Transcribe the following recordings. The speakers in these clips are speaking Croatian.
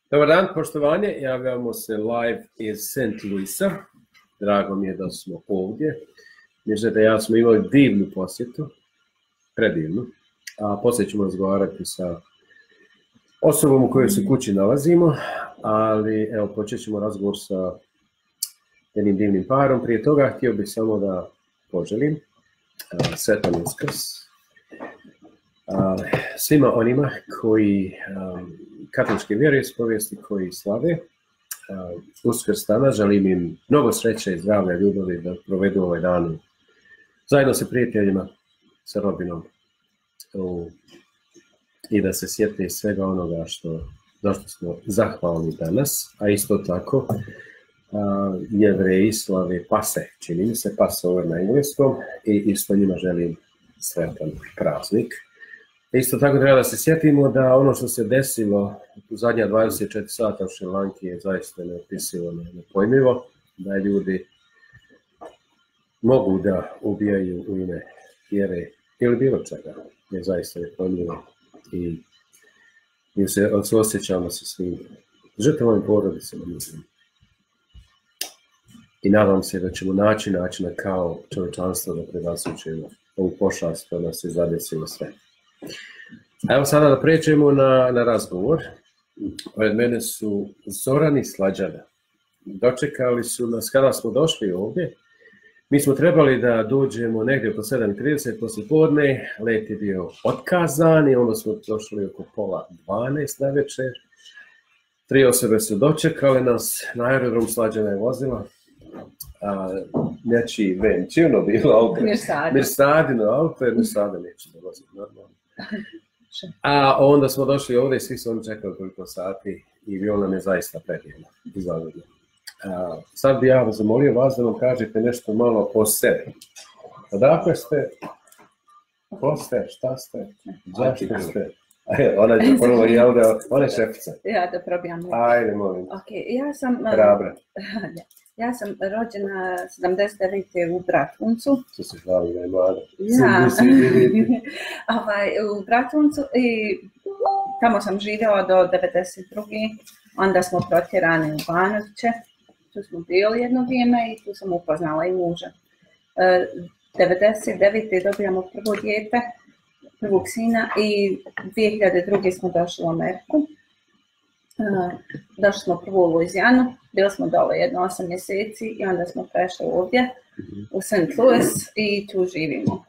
Dobar dan, poštovanje. Javljamo se live iz St. Louisa. Drago mi je da smo ovdje. Mislim da ja smo imali divnu posjetu, predivnu. A poslije ćemo razgovarati sa osobom u kojoj se kući nalazimo, ali evo počet ćemo razgovor sa jednim divnim parom. Prije toga htio bih samo da poželim sretan Uskrs svima onima koji katoličke vjeroispovijesti koji slave Uskrs danas. Želim im mnogo sreće i zdravlja i ljubavi da provedu ovaj dan zajedno sa prijateljima, sa rodbinom i da se sjete svega onoga zašto smo zahvalni danas, a isto tako Jevreji slave Pase, čini mi se Passover na engleskom, i isto njima želim sretan praznik. Isto tako treba da se sjetimo da ono što se desilo u zadnja 24 sata u Šrilanki je zaista neopisivo, nepojmljivo, da ljudi mogu da ubijaju u ime vjere ili bilo čega, je zaista nepojmljivo i se osjećamo sa svim žrtvovim porodicama. I nadam se da ćemo naći načina kao čovječanstvo da prevaslučimo ovu pošast koja nas je zadesila sve. Evo sada da pređemo na razgovor. Pored mene su Zoran i Slađana. Dočekali su nas kada smo došli ovdje. Mi smo trebali da dođemo negdje oko 7:30 poslijepodne, let je bio otkazan i onda smo došli oko 11:30 na večer. 3 osobe su dočekale nas, na aerodrom Slađana je vozila. Nečiji ven, čivno bilo auto. Mirsadino auto, jer Mirsada neće da vozi normalno. A onda smo došli ovdje i svi su oni čekali koliko sati i bilo nam je zaista predivno i zavidno. Sad bi ja zamolio vas da nam kažete nešto malo o sebi. Odakle ste? Ko ste? Šta ste? Zašto ste? Ona je prvo i ovdje, ona je šefica. Ja da probijam. Ajde, molim. Ja sam... Hrabra. Ja sam rođena 79. u Bratuncu. To se hvali da je mlada. U Bratuncu i tamo sam živjela do 92. Onda smo protjerani u Banoviće. Tu smo bili jedno vrijeme i tu sam upoznala i muža. 99. dobijamo prvo dijete, prvog sina i 2002. smo došli u Ameriku. Došli smo prvo u Luizijanu, bili smo dole jedno 8 mjeseci i onda smo prešli ovdje u St. Louis i tu živimo.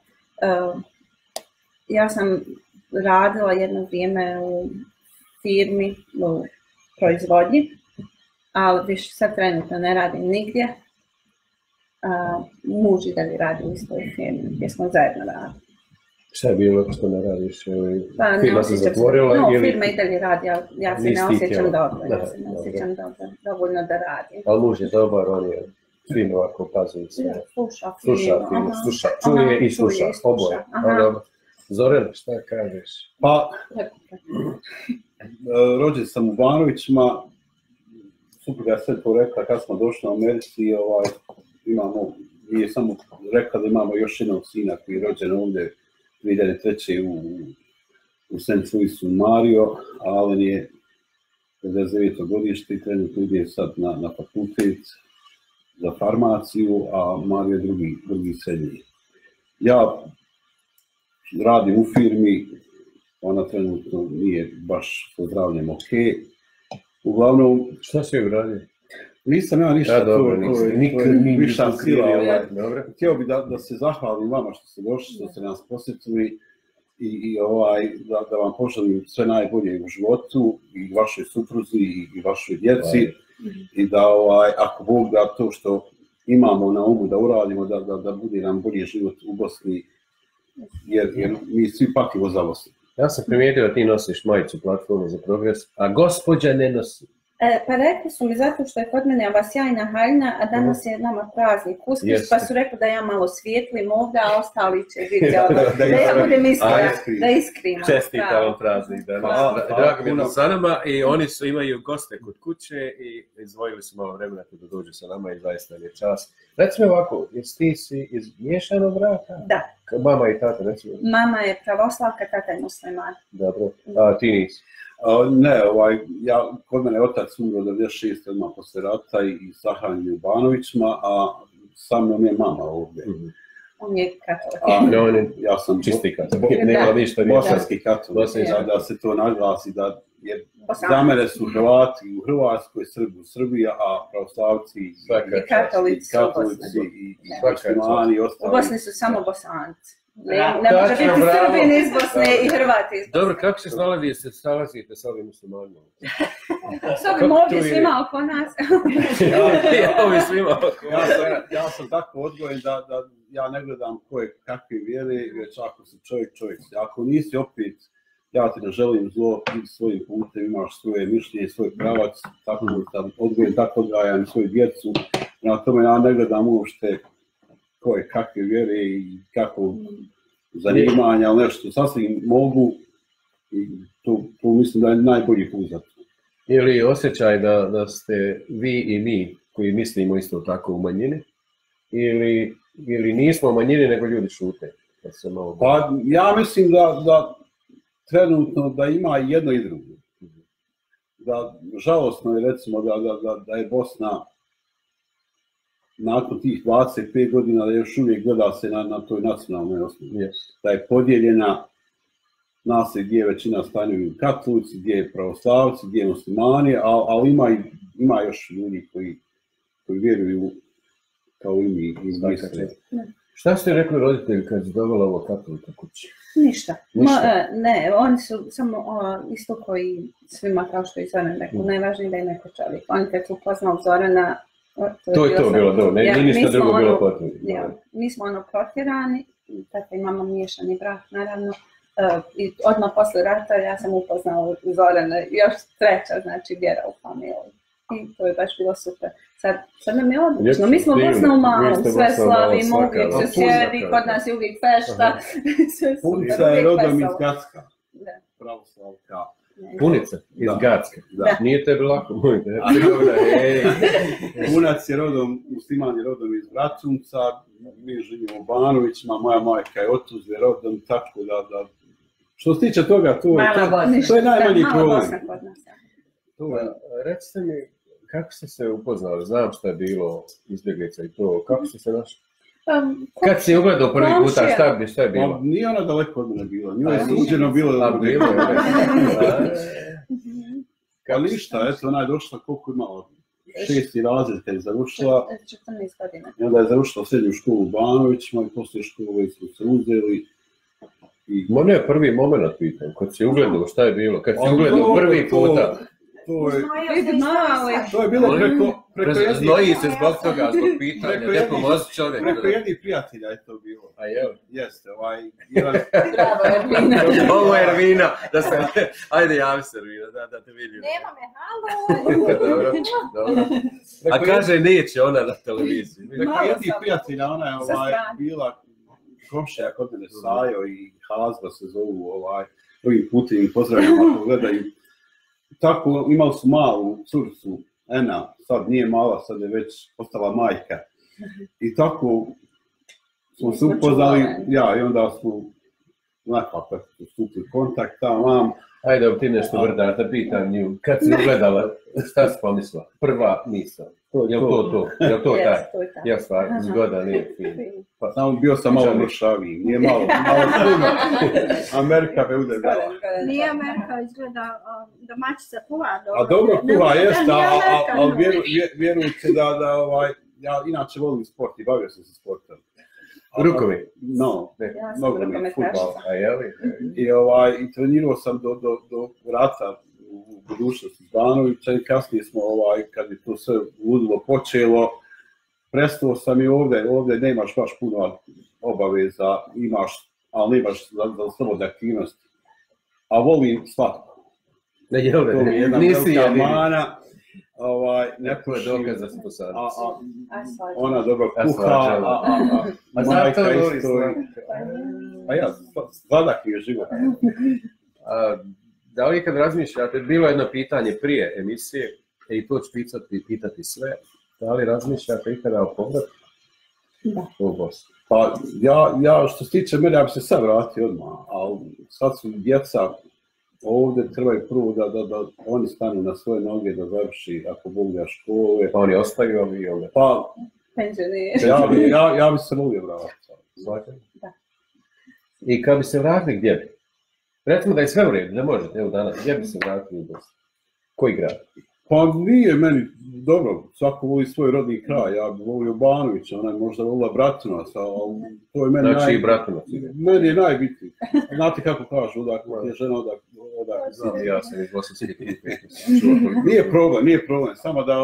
Ja sam radila jedno vrijeme u firmi u proizvodnji, ali više sad trenutno ne radim nigdje. Muž i dalje radi u istoj firmi gdje smo zajedno radili. Šta je bilo što ne radiš? Firma se zatvorila? Firma i dalje radi, ja se ne osjećam dobro. Ja se ne osjećam dovoljno da radim. Ali muž je dobar, on je fino ovako pazuje se. Sluša, čuje i sluša, oboje. Zoran, šta kažeš? Pa, rođen sam u Banovićima, supruga je sve to rekla kad smo došli u Americi, nije samo rekla da imamo još jednog sina koji je rođen ovdje 2003. u St. Louisu, Mario, a on je 59. godište i trenutno ide sad na fakultet za farmaciju, a Mario je drugi srednji. Ja radim u firmi, ona trenutno nije baš sa zdravljem ok. Uglavnom... Šta si uradio? Nisam ja ništa, ništa sila. Htio bi da se zahvalim vama što ste došli, što ste nas posjetili i da vam poželim sve najbolje u životu i vašoj supruzi i vašoj djeci i da ako Bog da to što imamo na umu da uradimo, da bude nam bolji život u Bosni, jer mi svi patimo za Bosnu. Ja sam primijetio da ti nosiš majicu Platformu za progres, a gospođa ne nosi. Pa rekli su mi zato što je kod mene ova sjajna haljina, a danas je nama praznik Uskrs, pa su rekli da ja malo svijetlim ovdje, a ostali će vidjeti da ja budem da iskrima. Čestitam vam praznik danas. Drago mi je sa nama i oni imaju goste kod kuće i izdvojili su malo vremena da dođu sa nama i zaista je čast. Recimo ovako, ti si iz miješanog braka? Da. Mama i tata, recimo? Mama je pravoslavka, tata je musliman. Dobro, a ti nisi? Ne, kod mene je otac umro 96. odmah posle rata i sahranjen u Banovićima, a sa mnom je mama ovdje. On je katolik. Ja sam čisti katolik. Nema ništa. Bosanski katolik. Da se to naglasi da je za mene su Hrvati u Hrvatskoj, Srbi u Srbiji, a pravoslavci i katolici i muslimani i ostali. U Bosni su samo Bosanci. Ne može biti Srbin iz Bosne i Hrvati iz Bosne. Dobro, kako se snalazite s ovim muslimanima? S ovim ovdje svima oko nas. Ja sam tako odgojen da ja ne gledam koje kakve vjere, već ako si čovjek. Ako nisi opet, ja ti ne želim zlo, ti svojim putem imaš svoje mišljenje, svoj pravac, tako sam odgojen, tako odgajam svoju djecu. Na tome ja ne gledam uopšte koje kakve vjere i kako zanimanja, ali nešto sasvim mogu i to mislim da je najbolji put za to. Je li osjećaj da ste vi i mi koji mislimo isto tako u manjini ili nismo u manjini nego ljudi šute? Pa ja mislim da trenutno da ima jedno i drugo. Da žalosno je recimo da je Bosna nakon tih 25 godina da još uvijek gleda se na toj nacionalnoj osnovi. Yes. Da je podijeljena, zna se gdje je većina stanuju katolici, gdje je pravoslavci, gdje je muslimani, ali ima još ljudi koji vjeruju kao i mi iz misle. Šta ste rekli roditelji kad su doveli ovo katolika kući? Ništa. Ne, oni su samo isto koji svima kao što i Zoran rekao, najvažnije da je neko čovjek. Oni kad su upoznali Zorana, to je to bilo dobro, nije ništa drugo bilo potrebno. Mi smo protjerani, tako imamo miješani brak, naravno, i odmah posle rata ja sam upoznala Zorana, još treća, znači, vjera u familiju. I to je baš bilo super. Sad nam je odlično. Mi smo Bosna u malom, sve slavimo, uvijek se sjedi, kod nas je uvijek fešta. Punica je rodom iz Gacka, pravoslavka. Punica iz Gacka. Nije tebi lako, Punac je rodom, musliman je rodom iz Vracunca, mi živimo u Banovićima, moja majka je Otuzle rodom, tako da što se tiče toga, to je najmanji problem. Recite mi, kako ste se upoznali? Znam što je bilo izbjeglica i to, kako ste se našli? Kad si ugledao prvi puta, šta je bilo? Nije ona daleko od mene bila, njoj je suđeno bilo da bude. Ali ništa, eto, ona je došla koliko imala, 6. razred kad je završila. 14 godina. I onda je završila srednju školu u Banovićima i poslije škole smo se uzeli. Ono je prvi moment pitan, kad si ugledao, šta je bilo? Kad si ugledao prvi puta? To je bilo preko jednih... Znoji se zbog toga, zbog pitanja, ne pomozi čovjek. Preko jednih prijatelja je to bilo. A jel? Jeste, Bravo, Ervina. Ovo je Ervina, ajde javi se Ervina, da te vidim. Nema me, halo! Dobro. A kaže, neće ona na televiziji. Preko jednih prijatelja, ona je bila komšija kod mene, Sajo i Hazba se zovu, ovim putem im pozdravljam ako gledaju. Tako, imali su malu curicu, Ena, sad nije mala, sad je već postala majka. I tako smo se upoznali, i onda smo nekako stupili kontakt, vam. Ajde, ti nešto vrda, da pitam nju, kad si ugledala, šta si pomislila? Prva misla. Jel to taj? Ja stvarno, zgoda, nije fin. Samo bio sam malo mršaviji, nije malo puno. Amerika me udebala. Nije Amerika, izgleda domaćica kuva. A dobro kuva jeste, ali vjerujte da ja inače volim sport i bavio sam se sportom. Rukovi? No, nogomet, fudbal. A jeli? I trenirao sam do rata u budućnosti Banovića i kasnije smo, kad je to sve ludilo počelo, prestao sam i ovdje nemaš baš puno obaveza, ali nemaš za slobodne aktivnosti. A volim slatko. To mi je jedna velika mana. Neko je dokaz da se to sad. Ona dobro kuha, a majka isto. A ja, sladak je život. Da li kad razmišljate, bilo jedno pitanje prije emisije, i to ću pitati sve, da li razmišljate ikada o povratku? Da. U Bosnu? Pa ja što se tiče mene, ja bi se sad vratio odmah, ali sad su djeca ovdje trebaju prvo da oni stanu na svoje noge, da završi, ako Bog da, škole. Pa oni ostaju, ali i ovdje. Pa, Penzioneri. ja bi se volio vratiti. Da. I kad bi se vratili, gdje bi? Recimo da je sve u redu, ne možete, evo danas, gdje bi se vratili u Bosnu? Koji grad? Pa nije meni, dobro, svako voli svoj rodni kraj, ja bi volio Banovića, ona je možda volila Bratunac, ali to je meni Znači i Bratunac. Meni je najbitnije. Znate kako kažu, odakle je žena, odakle. Znam, ja sam iz Bosanskih. Nije problem, samo da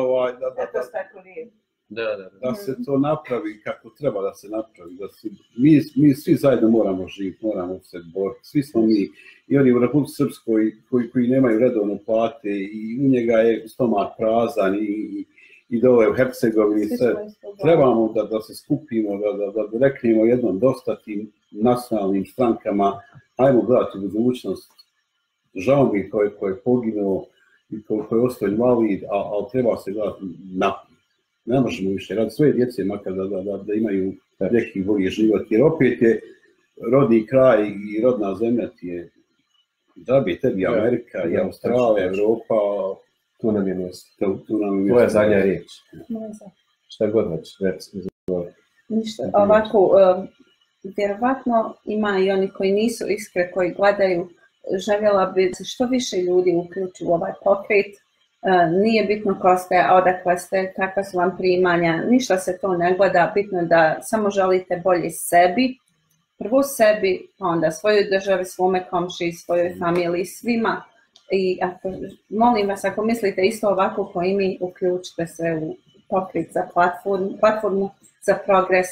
da se to napravi kako treba da se napravi, da se, mi svi zajedno moramo živjeti, moramo se boriti, svi smo mi, i oni u Republici Srpskoj koji nemaju redovne plate i u njega je stomak prazan i dole u Hercegovini, trebamo da se skupimo, da reknemo jednom dosta tim nacionalnim strankama, ajmo gledati u budućnost, žao mi ko je poginuo i ko je ostao invalid, ali treba se gledati naprijed. Ne možemo više raditi svoje djece, makar da imaju neki bolji život, jer opet je rodni kraj i rodna zemlja ti je, da bi tebi Amerika i Australija, Evropa, tu nam je mjesto. To je zadnja riječ. Šta god reći. Ništa, ovako, vjerovatno ima i oni koji nisu iskre, koji gledaju, željela bi se što više ljudi uključi u ovaj pokret. Nije bitno ko ste, odakle ste, kakva su vam primanja, ništa se to ne gleda, bitno je da samo želite bolje sebi, prvo sebi, pa onda svojoj državi, svome komšiji, svojoj familiji, svima. I molim vas, ako mislite isto ovako kao i mi, uključite se u pokret za platformu za progres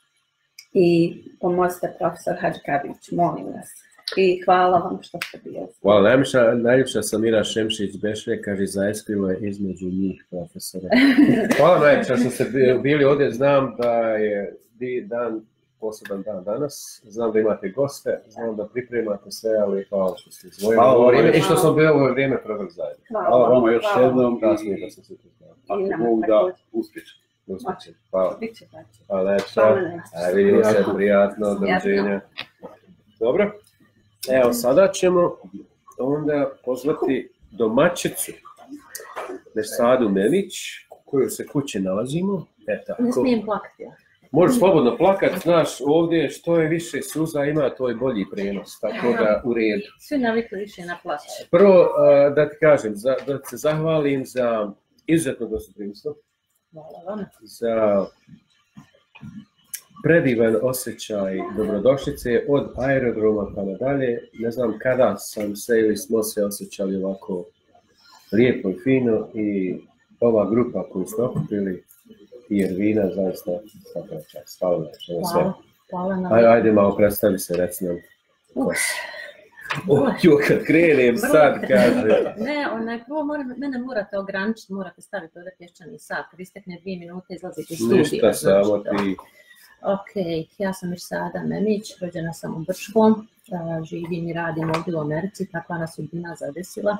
i pomozite profesor Hadžikabić, molim vas. I hvala vam što ste bili. Hvala, najljepša Samira Šemšić-Bešve, kaže, zaiskrilo je između njih, profesore. Hvala najljepša što ste bili ovdje, znam da je poseban dan danas, znam da imate goste, znam da pripremate sve, ali hvala što ste izvojili i što smo bili ovo vrijeme proveli zajedno. Hvala vama još jednom da sam se ako Bog da uspjeće. Hvala. Hvala najljepša. Vidimo se, prijatno, doviđenja. Dobro. Evo, sada ćemo onda pozvati domaćicu Nersadu Memić, u kojoj se kući nalazimo. Ne smijem plakati. Možeš slobodno plakati, znaš, ovdje što je više suza ima, to je bolji prenos, tako da u redu. Svi navikli više na plać. Prvo, da ti kažem, da se zahvalim za izuzetno gostoprimstvo, za predivan osjećaj dobrodošlice od aerodroma pa nadalje. Ne znam kada sam se ili smo se osjećali ovako lijepo i fino i ova grupa koju ste okupili i Ervina, zaista svaka čast. Hvala sve. Ajde malo predstavi se, reci nam ko si. Kad krenem sad, kaže. Ne, prvo mene morate ograničiti, morate staviti ovdje pješčani sat, kad istekne 2 minute izlazite iz studija. Ništa, samo ti. Ok, ja sam Nersada Memić, rođena sam u Brčkom, živim i radim ovdje u Americi, takva nas sudbina zadesila.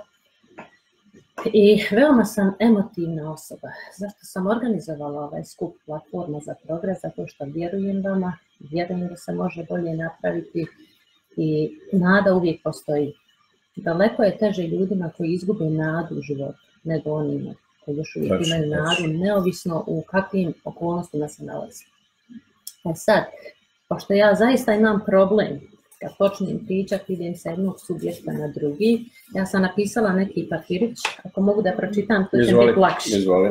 I veoma sam emotivna osoba. Zašto sam organizovala ovaj skup platforma za progres? Zato što vjerujem vama, vjerujem da se može bolje napraviti i nada uvijek postoji. Daleko je teže ljudima koji izgube nadu u životu, nego onima koji još uvijek imaju nadu, neovisno u kakvim okolnostima se nalazi. Sad, pošto ja zaista imam problem, kad počnem pričati, idem sa jednog subjekta na drugi, ja sam napisala neki papirić, ako mogu da pročitam, to će biti lakše.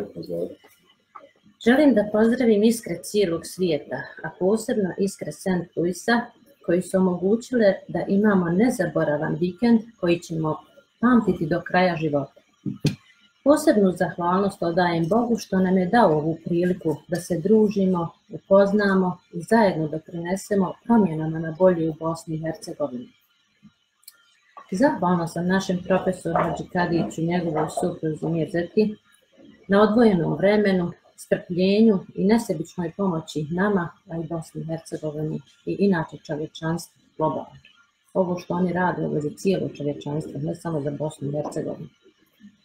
Želim da pozdravim iskre cijelog svijeta, a posebno iskre St. Louisa, koji su omogućile da imamo nezaboravan vikend koji ćemo pamtiti do kraja života. Posebnu zahvalnost odajem Bogu što nam je dao ovu priliku da se družimo, upoznamo i zajedno doprinesemo promjenama na bolje u Bosni i Hercegovini. Zahvalna sam našem profesoru Hadžikadiću i njegovoj supruzi Mirzeti na odvojenom vremenu, strpljenju i nesebičnoj pomoći nama, a i Bosni i Hercegovini i inače čovječanstvu globalno. Ovo što oni rade ovo za cijelo čovječanstvo, ne samo za Bosnu i Hercegovinu.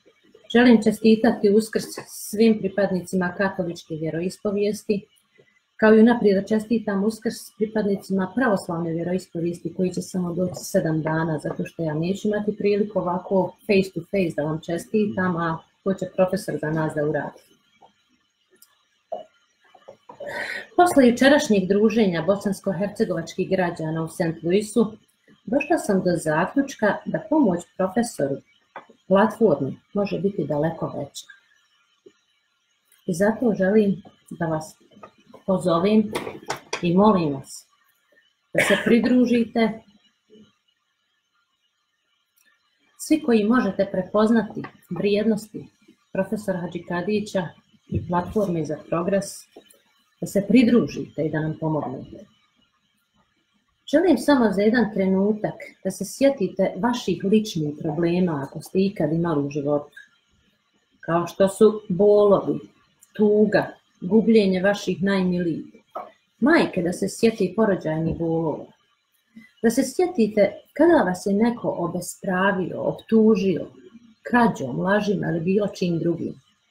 Želim čestitati Uskrs svim pripadnicima katoličke vjeroispovijesti, Kao i unaprijed da čestitam Uskrs pripadnicima pravoslavne vjeroispovijesti koji će samo doći 7 dana, zato što ja neću imati priliku ovako face to face da vam čestitam, a to će profesor za nas da uradi. Posle jučerašnjeg druženja bosansko-hercegovačkih građana u St. Louisu, došla sam do zaključka da pomoć profesoru platformi može biti daleko veća. I zato želim da vas pozovem i molim vas da se pridružite. Svi koji možete prepoznati vrijednosti profesora Hadžikadića i platforme za progres, da se pridružite i da nam pomognete. Želim samo za jedan trenutak da se sjetite vaših ličnih problema ako ste ikad imali u životu, kao što su bolovi, tuga, gubljenje vaših najmilijih. Majke, da se sjeti porođajnih bolova. Da se sjetite kada vas je neko obespravio, optužio, krađom, lažima ili bilo čim drugim.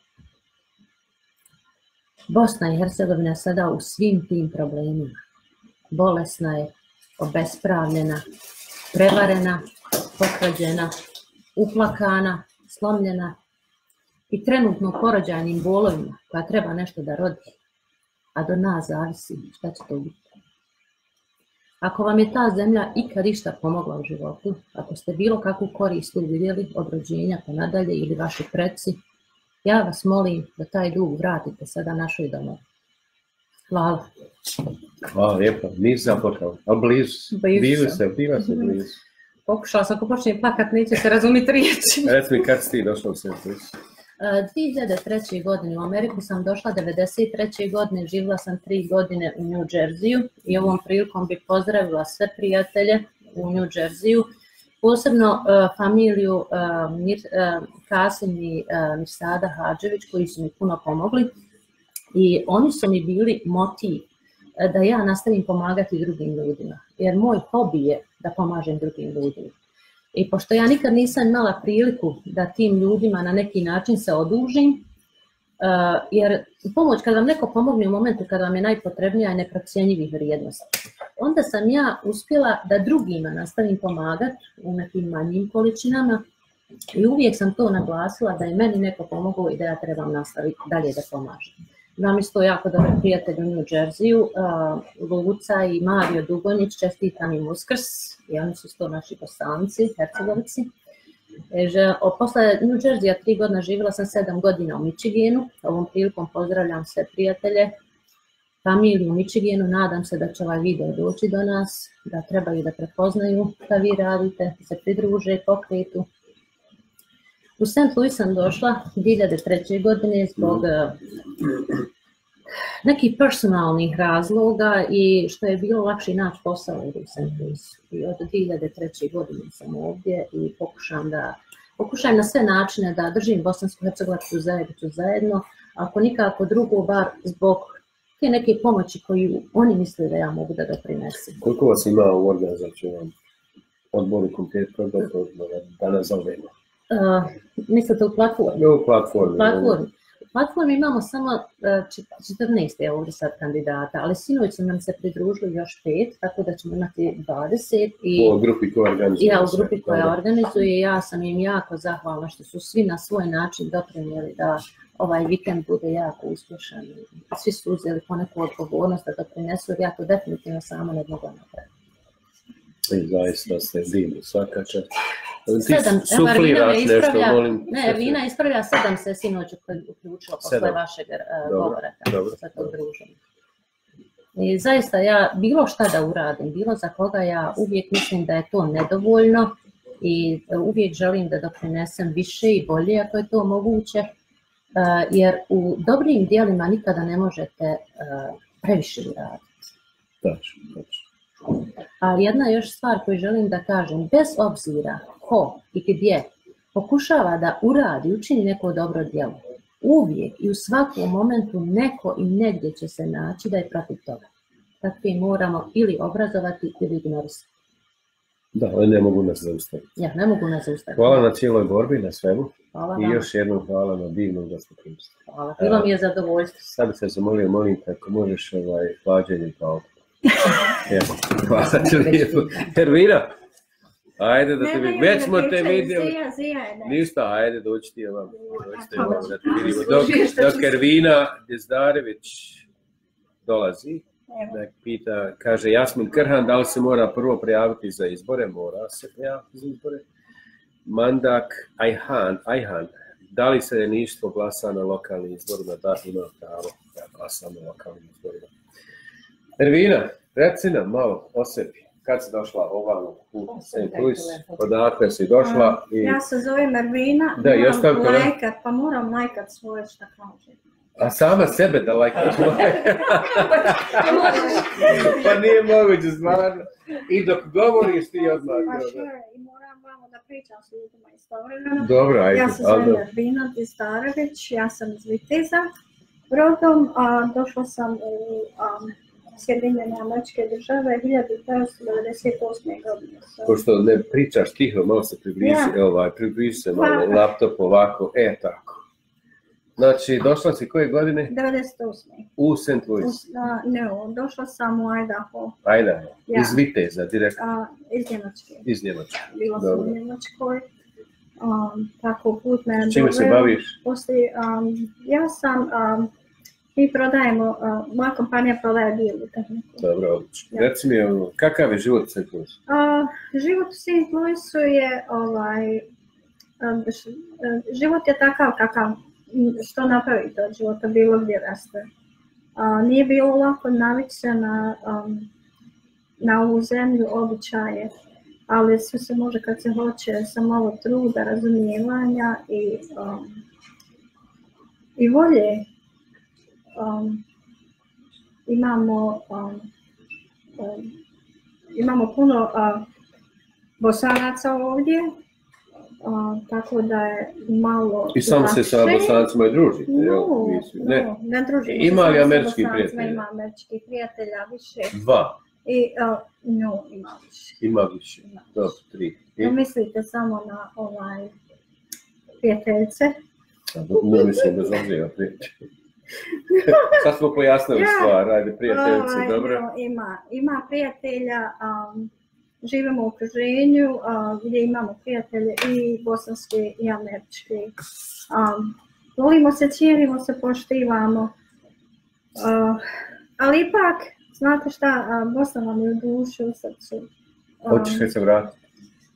Bosna i Hercegovina je sada u svim tim problemima. Bolesna je, obespravljena, prevarena, pokrađena, uplakana, slomljena i trenutno porođajnim bolovima koja treba nešto da rodi, a do nas zavisi šta će to biti. Ako vam je ta zemlja ikad išta pomogla u životu, ako ste bilo kakvu korist uvidjeli od rođenja pa nadalje ili vaši preci, ja vas molim da taj dug vratite sada našoj domovi. Hvala. Hvala lijepo, nisam započeo, ali blizu. Bila se blizu. Pokušala sam, ako počnem plakat, neće se razumjeti riječi. Reci mi, kad si ti došla u St. Louis? 2003. godine u Ameriku sam došla, 1993. godine živjela sam 3 godine u New Jerseyu i ovom prilikom bih pozdravila sve prijatelje u New Jerseyu, posebno familiju Kasim i Mirsada Hadžević koji su mi puno pomogli i oni su mi bili motiv da ja nastavim pomagati drugim ljudima, jer moj hobi je da pomažem drugim ljudima. I pošto ja nikad nisam imala priliku da tim ljudima na neki način se odužim, jer pomoć kad vam neko pomogne u momentu kada vam je najpotrebnija je neprocjenjivih vrijednosti. Onda sam ja uspjela da drugima nastavim pomagati u nekim manjim količinama i uvijek sam to naglasila da je meni neko pomogao i da ja trebam nastaviti dalje da pomažem. Imam isto jako dobar prijatelj u New Jerseyu, Luca i Mario Dugonjić, čestitam im Uskrs, i oni su isto naši Bosanci, Hercegovici. Posle New Jerseya 3 godina živjela sam 7 godina u Michiganu, ovom prilikom pozdravljam sve prijatelje, familiju u Michiganu, nadam se da će ovaj video doći do nas, da trebaju da prepoznaju šta vi radite, da se pridruže pokretu. U St. Louis sam došla 2003. godine zbog nekih personalnih razloga i što je bilo lakše naći posao u St. Louisu. I od 2003. godine sam ovdje i pokušam na sve načine da držim bosansko-hercegovačku zajednicu zajedno, ako nikako drugo, bar zbog te neke pomoći koju oni misle da ja mogu da doprinesem. Koliko vas ima u organizacijom odboru konkretno da nazovemo? Mislite u platformi? U platformi. U platformi imamo samo 14 ovdje sad kandidata, ali sinoć su nam se pridružili još 5, tako da ćemo imati 20. U grupi koja organizuje. Ja, u grupi koja organizuje, ja sam im jako zahvalna što su svi na svoj način doprinijeli da ovaj vikend bude jako uspješan. Svi su uzeli poneku odgovornost da doprinesu, jer ja to definitivno samo ne mogu napraviti. I zaista ste divni, svaka čast. Sufliraš nešto, molim. Ne, Ervina ispravlja 7 se sinoć uključila posle vašeg govora sa tog druženja. I zaista ja bilo šta da uradim, bilo za koga ja uvijek mislim da je to nedovoljno i uvijek želim da doprinesem više i bolje ako je to moguće, jer u dobrim dijelima nikada ne možete previše uraditi. Tačno. A jedna još stvar koju želim da kažem, bez obzira ko i gdje pokušava da uradi, učini neko dobro djelo, uvijek i u svakom momentu neko i negdje će se naći da je protiv toga. Takvi moramo ili obrazovati ili ignorisati. Da, ali ne mogu nas zaustaviti. Ja, ne mogu nas zaustaviti. Hvala na cijeloj borbi, na svemu. Hvala i još jednom hvala na divnom gostoprimstvu. hvala. Bilo mi je zadovoljstvo. Sad bi se zamolio, molim te, ako možeš hlađenje kao. Hvala ti lijepo. Ervina, ajde da te vidim. Već smo te vidjeli. Ništa, ajde, doći ti vam. Dođite vam da te vidimo. Dok Ervina Dezdarević dolazi, nek pita, kaže Jasmin Krhan, da li se mora prvo prijaviti za izbore? Mora se prijaviti za izbore. Mandak Ajhan, da li se ništvo glasa na lokalnim izborima? Da, ima pravo da glasa na lokalnim izborima. Ervina, reci nam malo o sebi. Kad si došla ovamo u St. Louis? Odakle si došla? Ja se zovem Ervina, moram lajkat, pa moram lajkat svoje šta kaže. A sama sebe da lajkaš moje? Pa nije moguće, stvarno. I dok govoriš ti odmah. I moram vamo da pričam s ljudima istovremeno. Dobro, ajde. Ja se zovem Ervina Dezdarević, ja sam iz Viteza rodom, a došla sam u Sjedinjene Američke Države 1998. godine. Pošto ne pričaš tiho, malo se približi se malo laptop ovako, tako. Znači, došla si koje godine? 98. U St. Louis? Ne, došla sam u Idaho. Idaho, iz Viteza, direktno? Iz Njemačke. Iz Njemačke. Bila sam u Njemačkoj. Tako put me... Čime se baviš? Poslije, ja sam... Mi prodajemo, moja kompanija prodaje bijelu tehniku. Dobro, odlično. Reci mi, kakav je život u St. Louisu? Život u St. Louisu je, život je takav kakav, što napravite od života, bilo gdje raste. Nije bilo lako navići se na ovu zemlju, običaje, ali sve se može kad se hoće sa malo truda, razumijevanja i volje. Imamo puno Bosanaca ovdje, tako da je malo... I samo se sa Bosancima i družite? Ne družimo. Ima li američki prijatelja? Ima američkih prijatelja više. 2? Ima više. Ima više, dobro, 3. Mislite samo na prijateljce? Ne mislim da zavljeva prijatelj. Sad smo pojasnili stvar, ajde, prijateljice, dobro? Ima prijatelja, živimo u okruženju gdje imamo prijatelje i bosanske i američke. Volimo se, cijenimo se, poštivamo, ali ipak, znate šta, Bosna nam je u duši, u srcu. Hoćeš li se vratiti?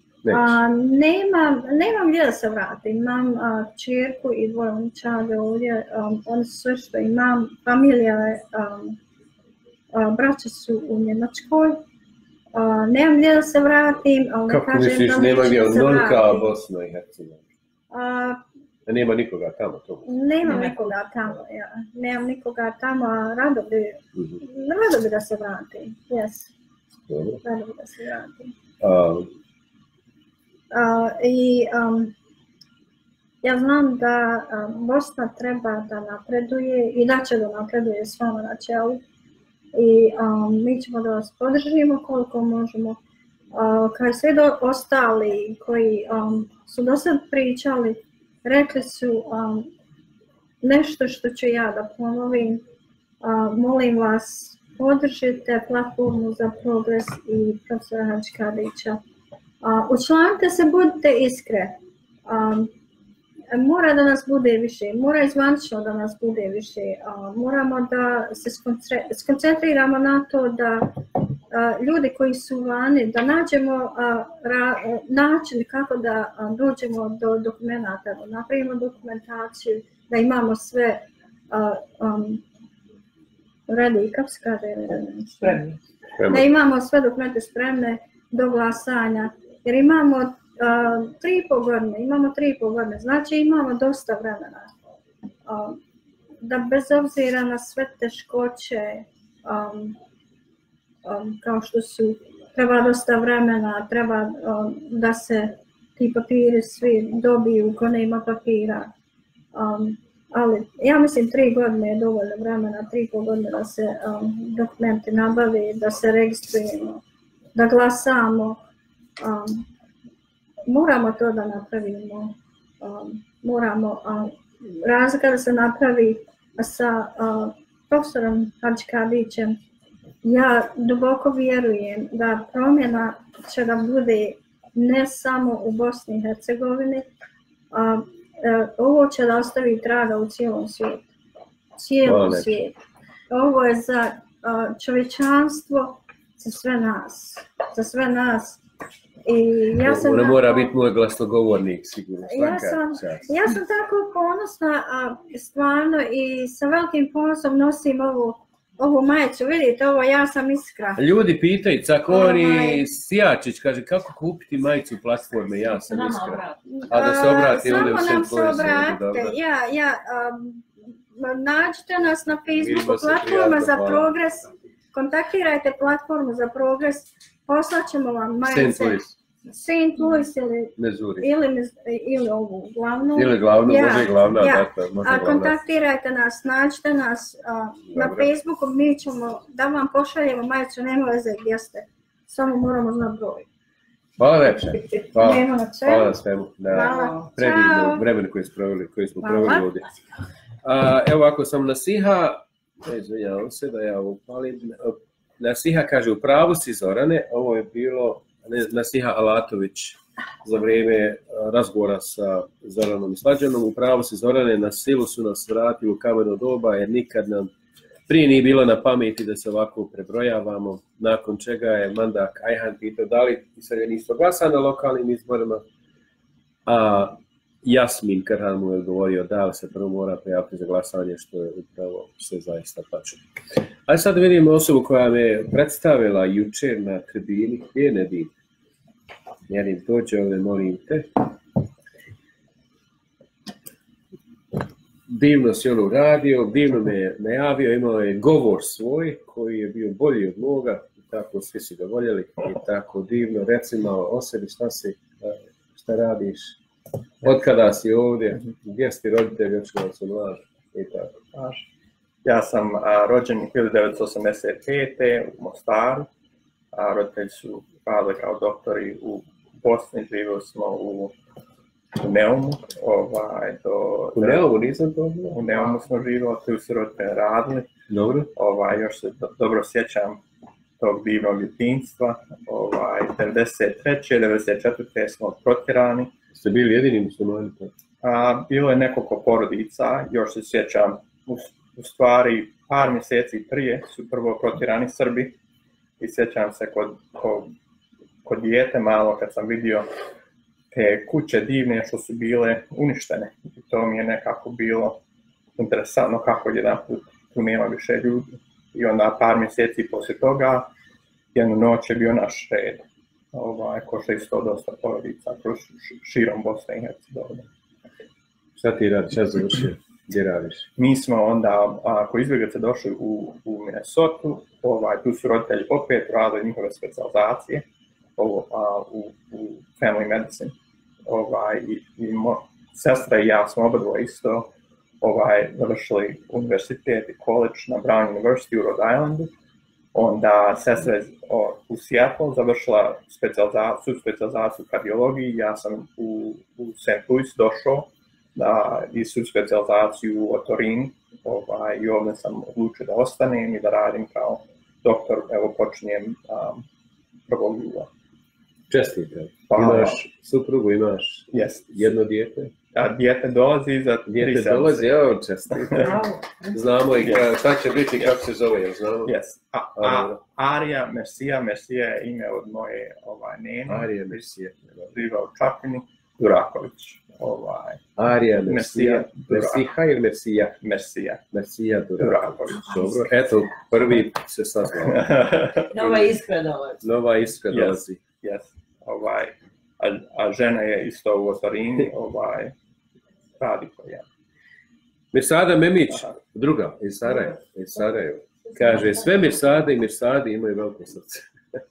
Nemam gdje da se vratim, imam čerku i 2 unučade ovdje, oni su sve što imam, familija je, braća su u Njemačkoj, nemam gdje da se vratim, ali kako kažem misliš, da nema gdje neću se onolika vratim. Bosna i Hercegovina? Nema nikoga tamo, to? Nemam nikoga tamo, nemam nikoga tamo, a rado bi da se vratim, rado bi da se vratim. Ja znam da Bosna treba da napreduje i da će da napreduje s vama na čelu i mi ćemo da vas podržimo koliko možemo. Kao svi ostali koji su do sad pričali, rekli su nešto što ću ja da ponovim. Molim vas, podržite platformu za progres i profesora Hadžikadića. Učlanite se, budite iskreni. Mora da nas bude više, mora izvanično da nas bude više. Moramo da se skoncentriramo na to da ljudi koji su vani, da nađemo način kako da dođemo do dokumenata, da napravimo dokumentaciju, da imamo sve ready, kako se kaže? Da imamo sve dokumente spremne do glasanja, jer imamo 3,5 godine, znači imamo dosta vremena. Da bez obzira na sve teškoće, kao što su, treba dosta vremena, treba da se ti papiri svi dobiju, ko nema papira. Ali ja mislim 3 godine je dovoljno vremena, 3,5 godine da se dokumenti nabavi, da se registrujemo, da glasamo. Moramo to da napravimo, moramo razlika da se napravi sa profesorom Hadžikabićem. Ja duboko vjerujem da promjena će da bude ne samo u Bosni i Hercegovini, ovo će da ostavi traga u cijelom svijetu. Cijelom svijetu. Ovo je za čovječanstvo, za sve nas. I ja sam Ona mora biti moj glasnogovornik, sigurno. Ja sam tako ponosna, stvarno, i sa velikim ponosom nosim ovu majicu. Vidite, ovo ja sam iskra. Ljudi pitaju, Cakoni Sijačić kaže kako kupiti majicu platforme, ja sam iskra. A da se obrati ovdje u Samo nam se obratite. Nađite nas na Facebooku, platforma za progres. Kontaktirajte platformu za progres. Poslaćemo vam majice. St. Louis ili ovu glavnu. Ili glavnu, može i glavna. Kontaktirajte nas, nađite nas na Facebooku, mi ćemo da vam pošaljemo majicu, nema veze gdje ste. Samo moramo znati broj. Hvala lepše. Hvala na svemu. Hvala. Predivno vremenu koji smo proveli ovdje. Evo ako sam Nasiha, izvinjavam se da ja upalim. Nasiha kaže, u pravu si Zorane, ovo je bilo Nasiha Alatović za vrijeme razgovora sa Zoranom i Slađanom. U pravu si Zorane, na silu su nas vratili u kameno doba jer nikad nam prije nije bilo na pameti da se ovako prebrojavamo, nakon čega je Mandak Ajhan pitao da li iseljenictvo glasa na lokalnim izborima, a Jasmin Karhan mu je odgovorio da se prvo mora prijaviti za glasanje, što je upravo sve zaista tačno. A sad vidimo osobu koja me predstavila jučer na tribini. Gdje je Nedim? Nedim, dođe ovdje, molim te. Divno si ono uradio, divno me najavio, imao je govor svoj koji je bio bolji od moga, i tako svi su ga voljeli, i tako divno. Reci malo o sebi, šta radiš? Od kada si ovdje, gdje si roditelj, još kada su mlađi i tako. Ja sam rođen 1985. u Mostaru. Roditelji su radili kao doktori u Bosni, živjeli smo u Neumu. U Neumu nisam to? U Neumu smo živjeli, tu su roditelji radili. Dobro. Još se dobro sjećam tog divnog djetinjstva. 93. 94. smo protjerani. Ste bili jedini muslimani? Bilo je nekoliko porodica, još se sjećam, u stvari par mjeseci prije su prvo protjerani Srbi i sjećam se kod dijete malo kad sam vidio te kuće divne što su bile uništene. I to mi je nekako bilo interesantno kako jedan put tu nema više ljudi. I onda par mjeseci poslije toga jednu noć je bio naš red. Ko što isto dosta porodica širom Bosne i Hercegovine. Šta ti radiš? Šta završio? Gdje radiš? Mi smo onda, ako izbjeglice došli u Minnesota, tu su roditelji opet radili njihove specijalizacije u family medicine. Sestra i ja smo obadvoje isto završili univerzitet i college na Brown University u Rhode Islandu. Onda sestra je u Seattle završila specijalizaciju kardiologiji. Ja sam u St. Louis došao i specijalizaciju u otorini. I ovdje sam odlučio da ostanem i da radim kao doktor. Evo počinjem 1. jula. Čestite. Imaš suprugu, imaš jedno dijete? Dijete dolazi za 3 sedmice. Dijete dolazi, evo čestite. Znamo i šta će biti i kako se zove, znamo? Arija Mersija je ime od moje nene. Arija Mersija. Živa u Čapini, Duraković. Arija Mersija. Mersiha ili Mersija? Mersija. Mersija Duraković. Dobro, eto, prvi se saznao. Nova iskra dolazi. A žena je isto u otorini, radi ko ja. Mirsada Memić, druga, iz Sarajeva. Kaže, sve Mirsade i Mirsadi imaju veliko srce.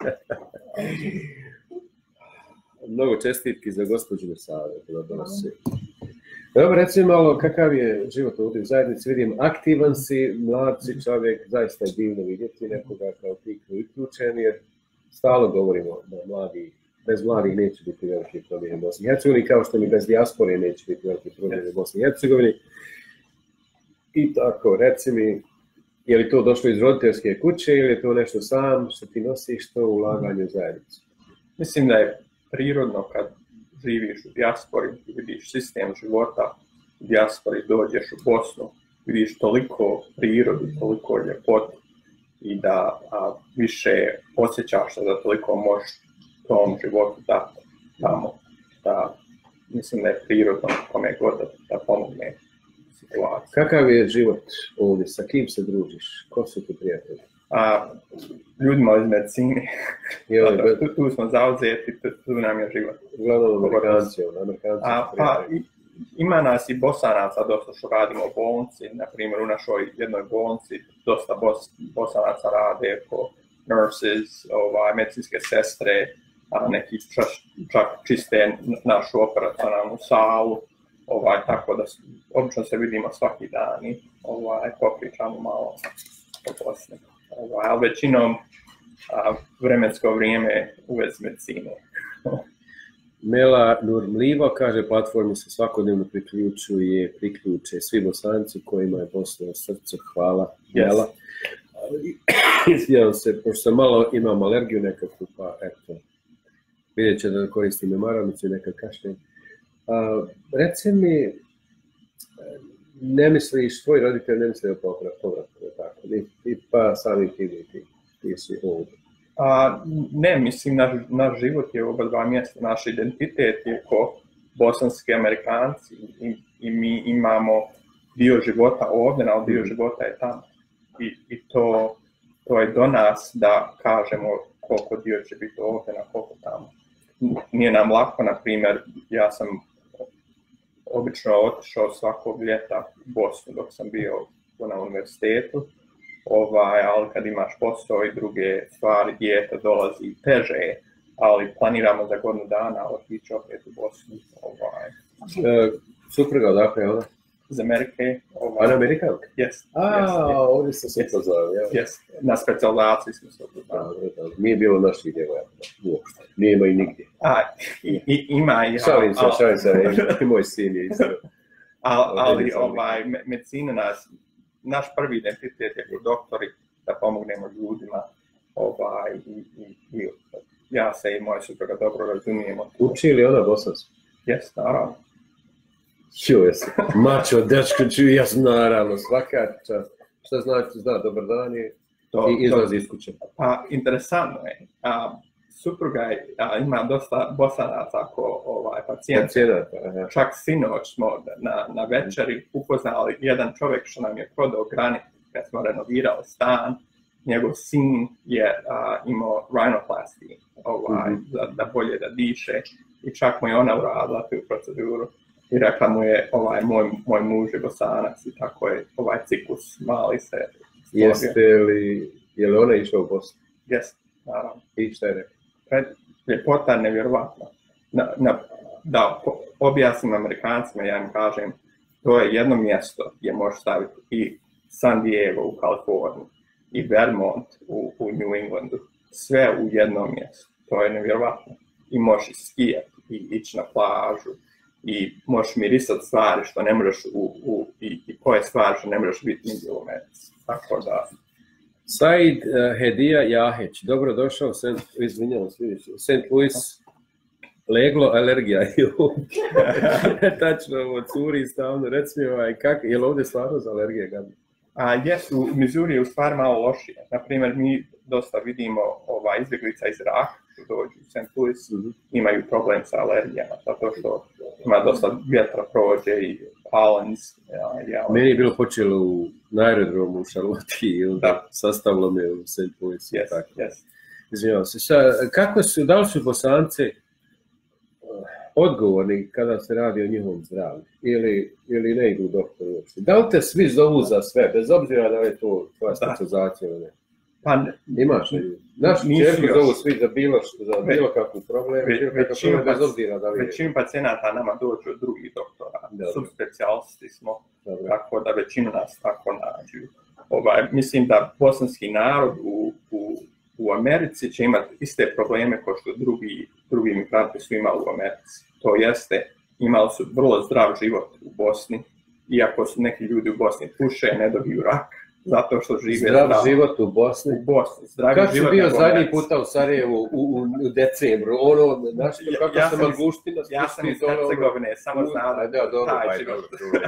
Mnogo čestitki za gospođu Mirsade. Dobro, reci malo kakav je život ovdje u zajednici. Vidim, aktivan si, mlad si čovjek, zaista je divno vidjeti nekoga kao ti koji je uključen, jer stalno govorimo da bez mladih neće biti velike promjene u Bosni i Hercegovini, kao što ni bez dijaspore neće biti velike promjene u Bosni i Hercegovini. I tako, reci mi, je li to došlo iz roditeljske kuće ili je to nešto sam što ti nosiš to ulaganje u zajednicu? Mislim da je prirodno kad živiš u dijaspori, vidiš sistem života u dijaspori, dođeš u Bosnu, vidiš toliko prirodu, toliko ljepotu i da više osjećaš da toliko možeš tom životu dati tamo. Da, mislim da je prirodno kome god da pomogne situaciju. Kakav je život ovdje? Sa kim se družiš? Ko su ti prijatelji? Ljudima iz medicine. Tu smo zauzeti, tu nam je život. Uglavnom Amerikanci. Ima nas i Bosanaca dosta što radimo u bolnici. Na primjer, u našoj jednoj bolnici dosta Bosanaca rade ko nurses, medicinske sestre, neki čak čiste našu operacionalnu salu. Tako da obično se vidimo svaki dan i popričamo malo o Bosni. Ali većinom vremensko vrijeme u vezi medicine. Mela Nurmliva kaže, platformi se svakodnevno priključe svi Bosanci kojima je Bosna na srcu. Hvala, Mela. Izvijam se, pošto sam malo imam alergiju nekakvu, pa eto, vidjet će da koristim maramicu i neka kašljem. Reci mi, ne misliš, tvoj roditelj ne misli o povratku, tako? Pa sami ti si ovdje. Ne, mislim, naš život je u oba dva mjesta, naš identitet je ko bosanski Amerikanci i mi imamo dio života ovdje, ali dio života je tamo. I to je do nas da kažemo koliko dio će biti ovdje, na koliko tamo. Nije nam lako, na primjer, ja sam obično otišao svakog ljeta u Bosnu dok sam bio na univerzitetu, ali kad imaš posao i druge stvari, dijete dolazi teže, ali planiramo za godinu dana otići opet u Bosnu. Supruga odakle je ona? Iz Amerike. Ona Amerikanka? Yes. Ovdje ste se upoznali, jel? Yes, na specijalizaciji smo se upoznali. Nije bilo naših djevojaka, uopšte. Nije ima i nigdje. Ima i... Šalim se, moj sin je isto. Ali medicina naš prvi identitet je kao doktori, da pomognemo ljudima i ja se i moja supruga dobro razumijemo. Uči li ona bosanski? Jes, naravno. Čuje se, mačo, dečko, čuje, ja sam naravno, svaka čast. Šta znači, zna, dobar dan je i izlazi iz kuće. Interesantno je. Supruga ima dosta Bosanaca ako pacijent. Čak sinoć smo na večeri upoznali jedan čovjek što nam je prodao granit kad smo renovirali stan. Njegov sin je imao rhinoplasty, da bolje da diše i čak mu je ona uradila tu proceduru. I rekla mu je, moj muž je Bosanac i tako je ciklus mali se stvorio. Je li ona išla u Bosnu? Jeste, naravno. I šta je rekla? Ljepota je nevjerovatna. Da objasnim Amerikancima, ja im kažem, to je jedno mjesto gdje možeš staviti i San Diego u Kaliforniji i Vermont u New Englandu. Sve u jednom mjestu. To je nevjerovatno. I možeš skijati i ići na plažu i možeš mirisati stvari što ne možeš i koje stvari što ne možeš biti nigdje u Americi. Tako da... Said Hedija Jaheć, dobrodošao, izvinjavam se, St. Louis, leglo alergija. Tačno, ovo curi stavno, reci mi, je li ovdje stvarno za alergije? Jes, u Missouri je u stvari malo lošije. Naprimjer, mi dosta vidimo izbjeglica iz Iraka, što dođu u St. Louis, imaju problem sa alergijama, zato što ima dosta vjetra prođe i pollens. Meni je bilo počelo na aerodromu u Charlotte i sastavilo me u St. Louis. Izvinjavam se. Da li su Bosanci odgovorni kada se radi o njihovom zdravlju ili ne idu doktori uopšte? Da li te svi zovu za sve, bez obzira da li je to tvoja specializacija ili ne? Pa, imaš li? Naši čerku zovu svi za bilo kakvu problem, bez obzira da li je... Većinu pacijenata nama dođu od drugih doktora, subspecialisti smo, tako da većinu nas tako nađu. Mislim da bosanski narod u u Americi će imati iste probleme kao što drugi migranti su imali u Americi. To jeste, imali su vrlo zdrav život u Bosni, iako su neki ljudi u Bosni puše, ne dobiju rak, zato što žive zdrav život u Bosni. U Bosni. Kako si bio zadnji puta u Sarajevu u decembru? Ono, znaš kako sam Anguština? Ja sam iz Hercegovine, samo znam taj život.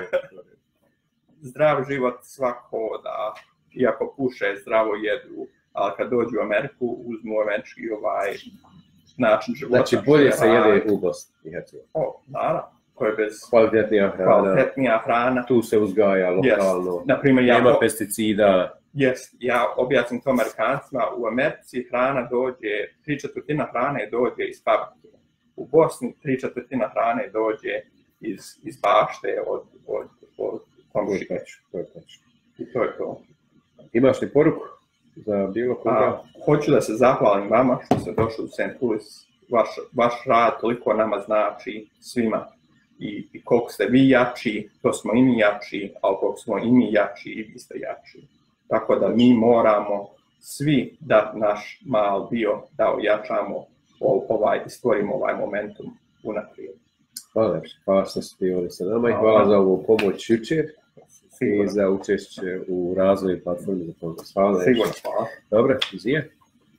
Zdrav život svako hoda, iako puše, zdravo jedu, ali kad dođu u Ameriku, uzmu američki način života. Znači, bolje se jede u Bosni i Hercegovini. Naravno. To je bez kvalitetnija hrana. Tu se uzgaja lokalno. Naprimjer, nema pesticida. Ja objasnim to Amerikancima, u Americi hrana dođe, 3/4 hrane dođe iz fabrike. U Bosni 3/4 hrane dođe iz bašte od komšija. I to je to. Imaš li poruku za bilo koga? Hoću da se zahvalim vama što ste došli u St. Louis. Vaš rad toliko nama znači svima. I koliko ste vi jači, to smo i mi jači, a koliko smo i mi jači, i vi ste jači. Tako da mi moramo svi dati naš mal dio da ojačamo i stvorimo ovaj momentum unaprijed. Hvala, hvala što ste bili sa nama i hvala za ovu pomoć jučer i za učešće u razvoju platforme za pomoć. Hvala. Sigurno, hvala. Dobro, izije.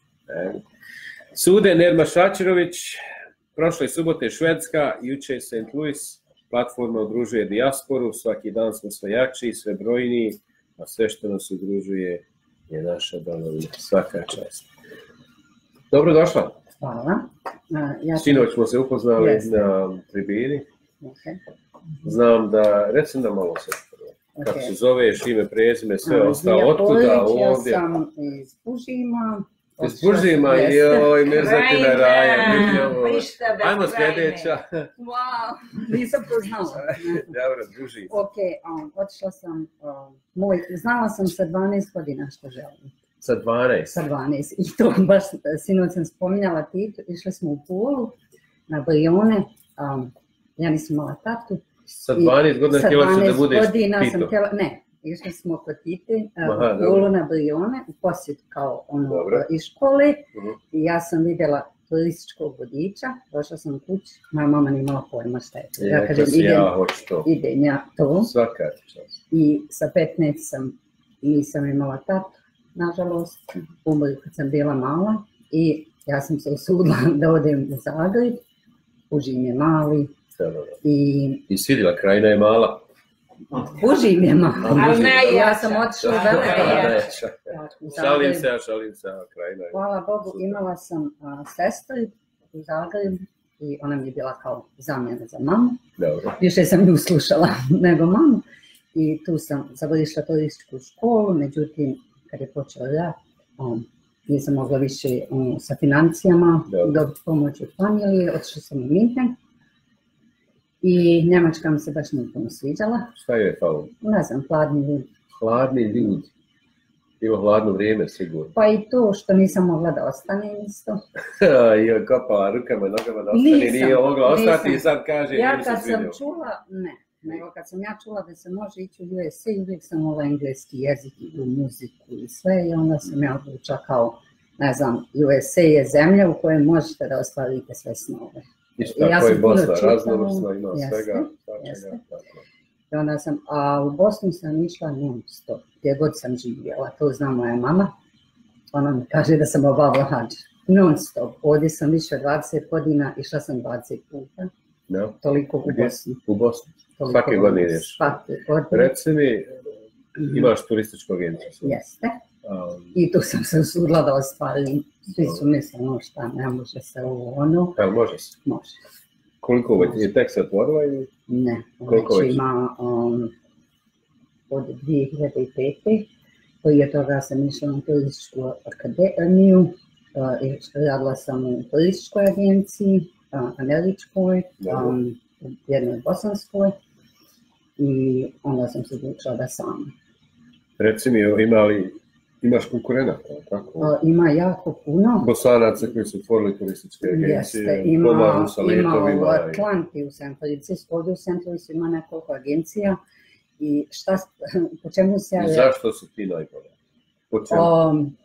Sude Nerma Šačirović, prošle subote Švedska, juče St. Louis, platforma udružuje dijasporu, svaki dan smo sve jači, sve brojniji, a sve što nas udružuje je naša domovina. Svaka čast. Dobro došla. Hvala. Sinoć smo se upoznali na tribini. Znam da, recimo da malo se prvo. Kako se zoveš, ime, prezime, sve ostalo, otkuda ovdje? Ja sam iz Bužima. Iz Bužima, joj, mrzati na raja. Ajmo sljedeća. Wow, nisam poznala. Dobro, Bužima. Ok, otišla sam, znala sam sa 12 godina što želim. Sa 12? Sa 12. I to baš sinoć sam spominjala Titu, išli smo u Pulu na Brijone, ja nisam imala tatu. Sa 12 godina htjela si da budeš Tito? Ne. Išli smo kod Tite, u Pulu na Brijone, u posjet kao iz škole. I ja sam vidjela turističkog vodiča, došla sam kući, moja mama nije imala pojma šta je to. Ja kažem, idem ja to. Svaka čast. I sa 15 nisam imala tatu, nažalost, umri kad sam bila mala. I ja sam se usudila da odem u Zagreb, Bužim je mali. I svidjela, Krajina je mala. Bužim je mali. Ja sam otišla u Velike. Šalim se, Krajina je. Hvala Bogu, imala sam sestru u Zagrebu i ona mi je bila kao zamjena za mamu. Više sam nju slušala nego mamu. I tu sam završila turističku školu, međutim, kad je počeo rat, nisam mogla više sa financijama dobiti pomoć od familije, otišla sam u Minhen. I Njemačka mi se baš nije puno sviđala. Šta je falo? Ne znam, hladni ljudi. Hladni ljudi? Bilo hladno vrijeme, sigurno. Pa i to što nisam mogla da ostane isto. I kopala rukama i nogama da ostane, nije mogla ostati i sad kaže... Ja kad sam čula, ne. Nego kad sam ja čula da se može ići u USA, uvijek sam volila engleski jezik i tu muziku i sve. I onda sam ja odlučila kao, ne znam, USA je zemlja u kojoj možete da ostvarite sve snove. Isto tako je Bosna, raznovrsna, ima svega. I onda sam, a u Bosnu sam išla non-stop, gdje god sam živjela, to zna moja mama. Ona mi kaže da sam obavila hadž. Non-stop, ovdje sam više 20 godina, išla sam 20 puta. Toliko u Bosni. U Bosni? Svake godine ideš? Svake godine. Reci mi, imaš turističku agenciju? Jeste. I tu sam se usudila da ostvarim. Svi su mislili, šta, ne može se ovo ono. Jel može se? Može. Koliko je tek se otvorila ili? Ne, znači ima od 2005. Prije toga sam išla na turističku akademiju, radila sam u turističkoj agenciji, američkoj, jednoj bosanskoj i onda sam se odlučila da sam. Reci mi, imaš konkurenata, tako? Ima jako puno. Bosanaca koji su otvorili turističke agencije, jeste, pomažu sa letovima. Ima u Atlanti, u St. Louis, ovdje u St. Louis ima nekoliko agencija i po čemu se... I zašto su ti najbolji? Po čemu?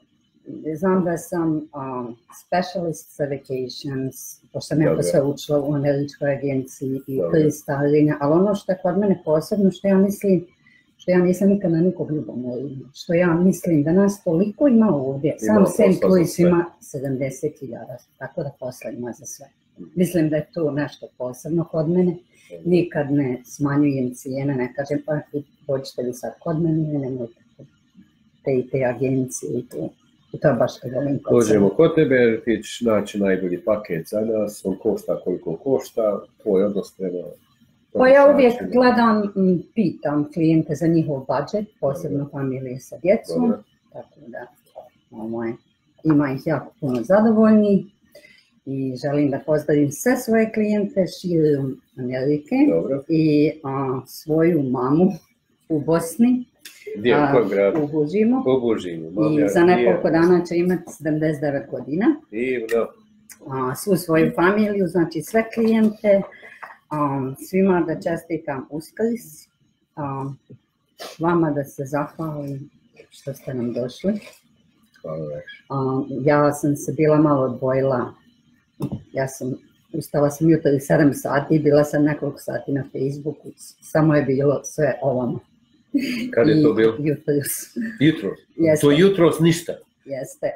znam da sam specialist certifications, pošto sam jako sve učila u američkoj agenciji i kristalina, ali ono što je kod mene posebno, što ja mislim, što ja nisam nikad na nikog ljubomorila, što ja mislim da nas toliko ima ovdje, sam St. Louis ima 70.000, tako da posla ima za sve. Mislim da je to nešto posebno kod mene, nikad ne smanjujem cijene, ne kažem pa dođite vi sad kod mene, nemojte te agencije i to. I to je baš što volim kod sebe. Dođemo kod tebe jer ti ćeš naći najbolji paket za nas, on košta koliko košta, tvoj odnos prema... Pa ja uvijek gledam, pitam klijente za njihov budžet, posebno familije sa djecom, tako da ima ih jako puno zadovoljnih i želim da pozdravim sve svoje klijente širom Amerike i svoju mamu u Bosni. Gdje, u kojem gradu? U Bužimu. U Bužimu. I za nekoliko dana će imati 79 godina. Divno. Svu svoju familiju, znači sve klijente, svima da čestitam Uskrs, vama da se zahvalim što ste nam došli. Ja sam se bila malo odbojila, ustala sam jutro 7 sati, bila sam nekoliko sati na Facebooku, samo je bilo sve ovamo. Kad je to bilo? Jutros. Jutros? To jutros ništa? Jeste.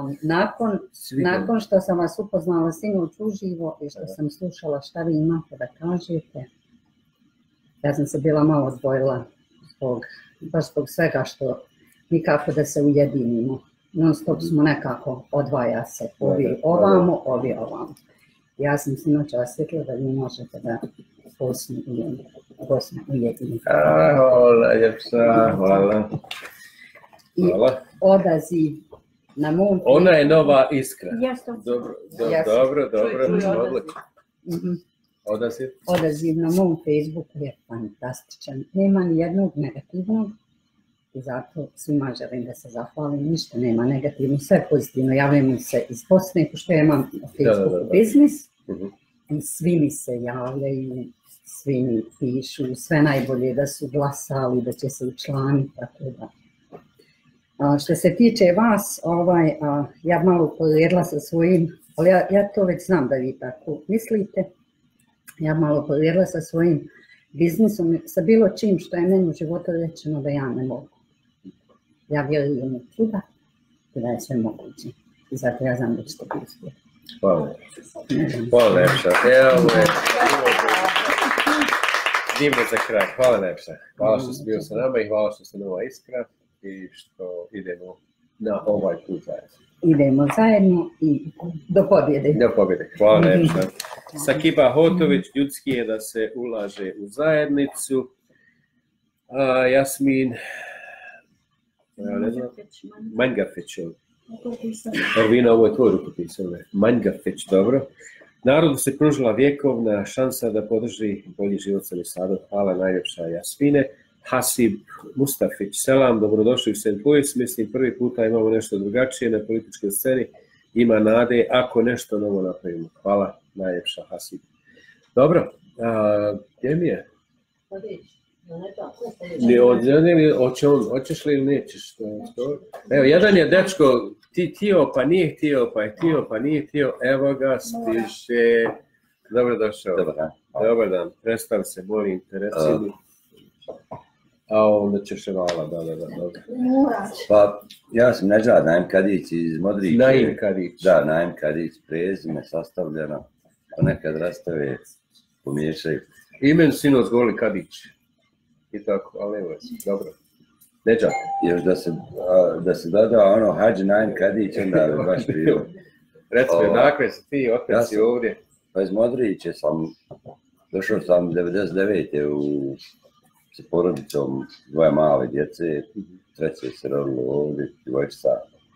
Nakon što sam vas upoznala sinoć uživo i što sam slušala šta vi imate da kažete, ja sam se bila malo odbojila baš zbog svega što nikako da se ujedinimo. Non stop smo nekako, odvaja se, ovi ovamo, ovi ovamo. Ja sam sinoć osjetila da vi možete da Bosnu ujedinite. Hvala, ljepša, hvala. I odaziv na mom... Ona je nova iskra. Dobro, odlično. Odaziv? Odaziv na mom Facebooku je fantastičan. Nema ni jednog negativnog i zato svima želim da se zahvalim. Ništa nema negativno, sve pozitivno. Javljamo se iz Bosne, pošto ja imam Facebook biznis i svi mi se javljaju, svi mi pišu, sve najbolje da su glasali, da će se učlaniti, tako da. Što se tiče vas, ja malo povjerila sa svojim, ali ja to već znam da vi tako mislite, ja malo povjerila sa svojim biznisom, sa bilo čim što je meni u životu rečeno da ja ne mogu. Ja vjerujem u čuda i da je sve moguće. I zato ja znam da ćete biti. Hvala. Hvala najljepša. Evo je. Divno za kraj. Hvala najljepša. Hvala što si bio sa nama i hvala što ste nova iskra i što idemo na ovaj put zajedno. Idemo zajedno i do pobjede. Do pobjede. Hvala najljepša. Sakiba Hotović, ljudski je da se ulaže u zajednicu. Jasmin, ja ne znam, Mangafić. Ervina, ovo je tvoj rukopis. Mangafić, dobro. Narodu se pružila vjekovna šansa da podrži bolji život sa Sadom. Hvala najljepša Jasmine. Hasib Mustafić, selam, dobrodošli u St. Louis. Mislim, prvi puta imamo nešto drugačije na političkoj sceni. Ima nade ako nešto novo napravimo. Hvala najljepša Hasib. Dobro, gdje mi je? Hoćeš li ili nećeš? Evo, jedan je dečko htio pa nije htio, pa je htio pa nije htio. Evo ga, stiže. Dobrodošao. Dobar dan. Predstav se, molim te, reci mi. A onda ćeš hvala, da. Pa, ja sam Nežad Naim Kadić iz Modrića. Naim Kadić. Da, Naim Kadić, prezime sastavljeno, ponekad rastave pomiješaju. Imen sinoć govori Kadić. I tako, ali evo je, dobro. Neđa. Još da se doda Hadži Naim Kadić, onda bi baš bilo. Recimo, odakle si ti, otkad si ovdje? Pa iz Modrića došao sam 99. sa porodicom, dvoje male djece, treće se rodilo ovdje, dvojčica.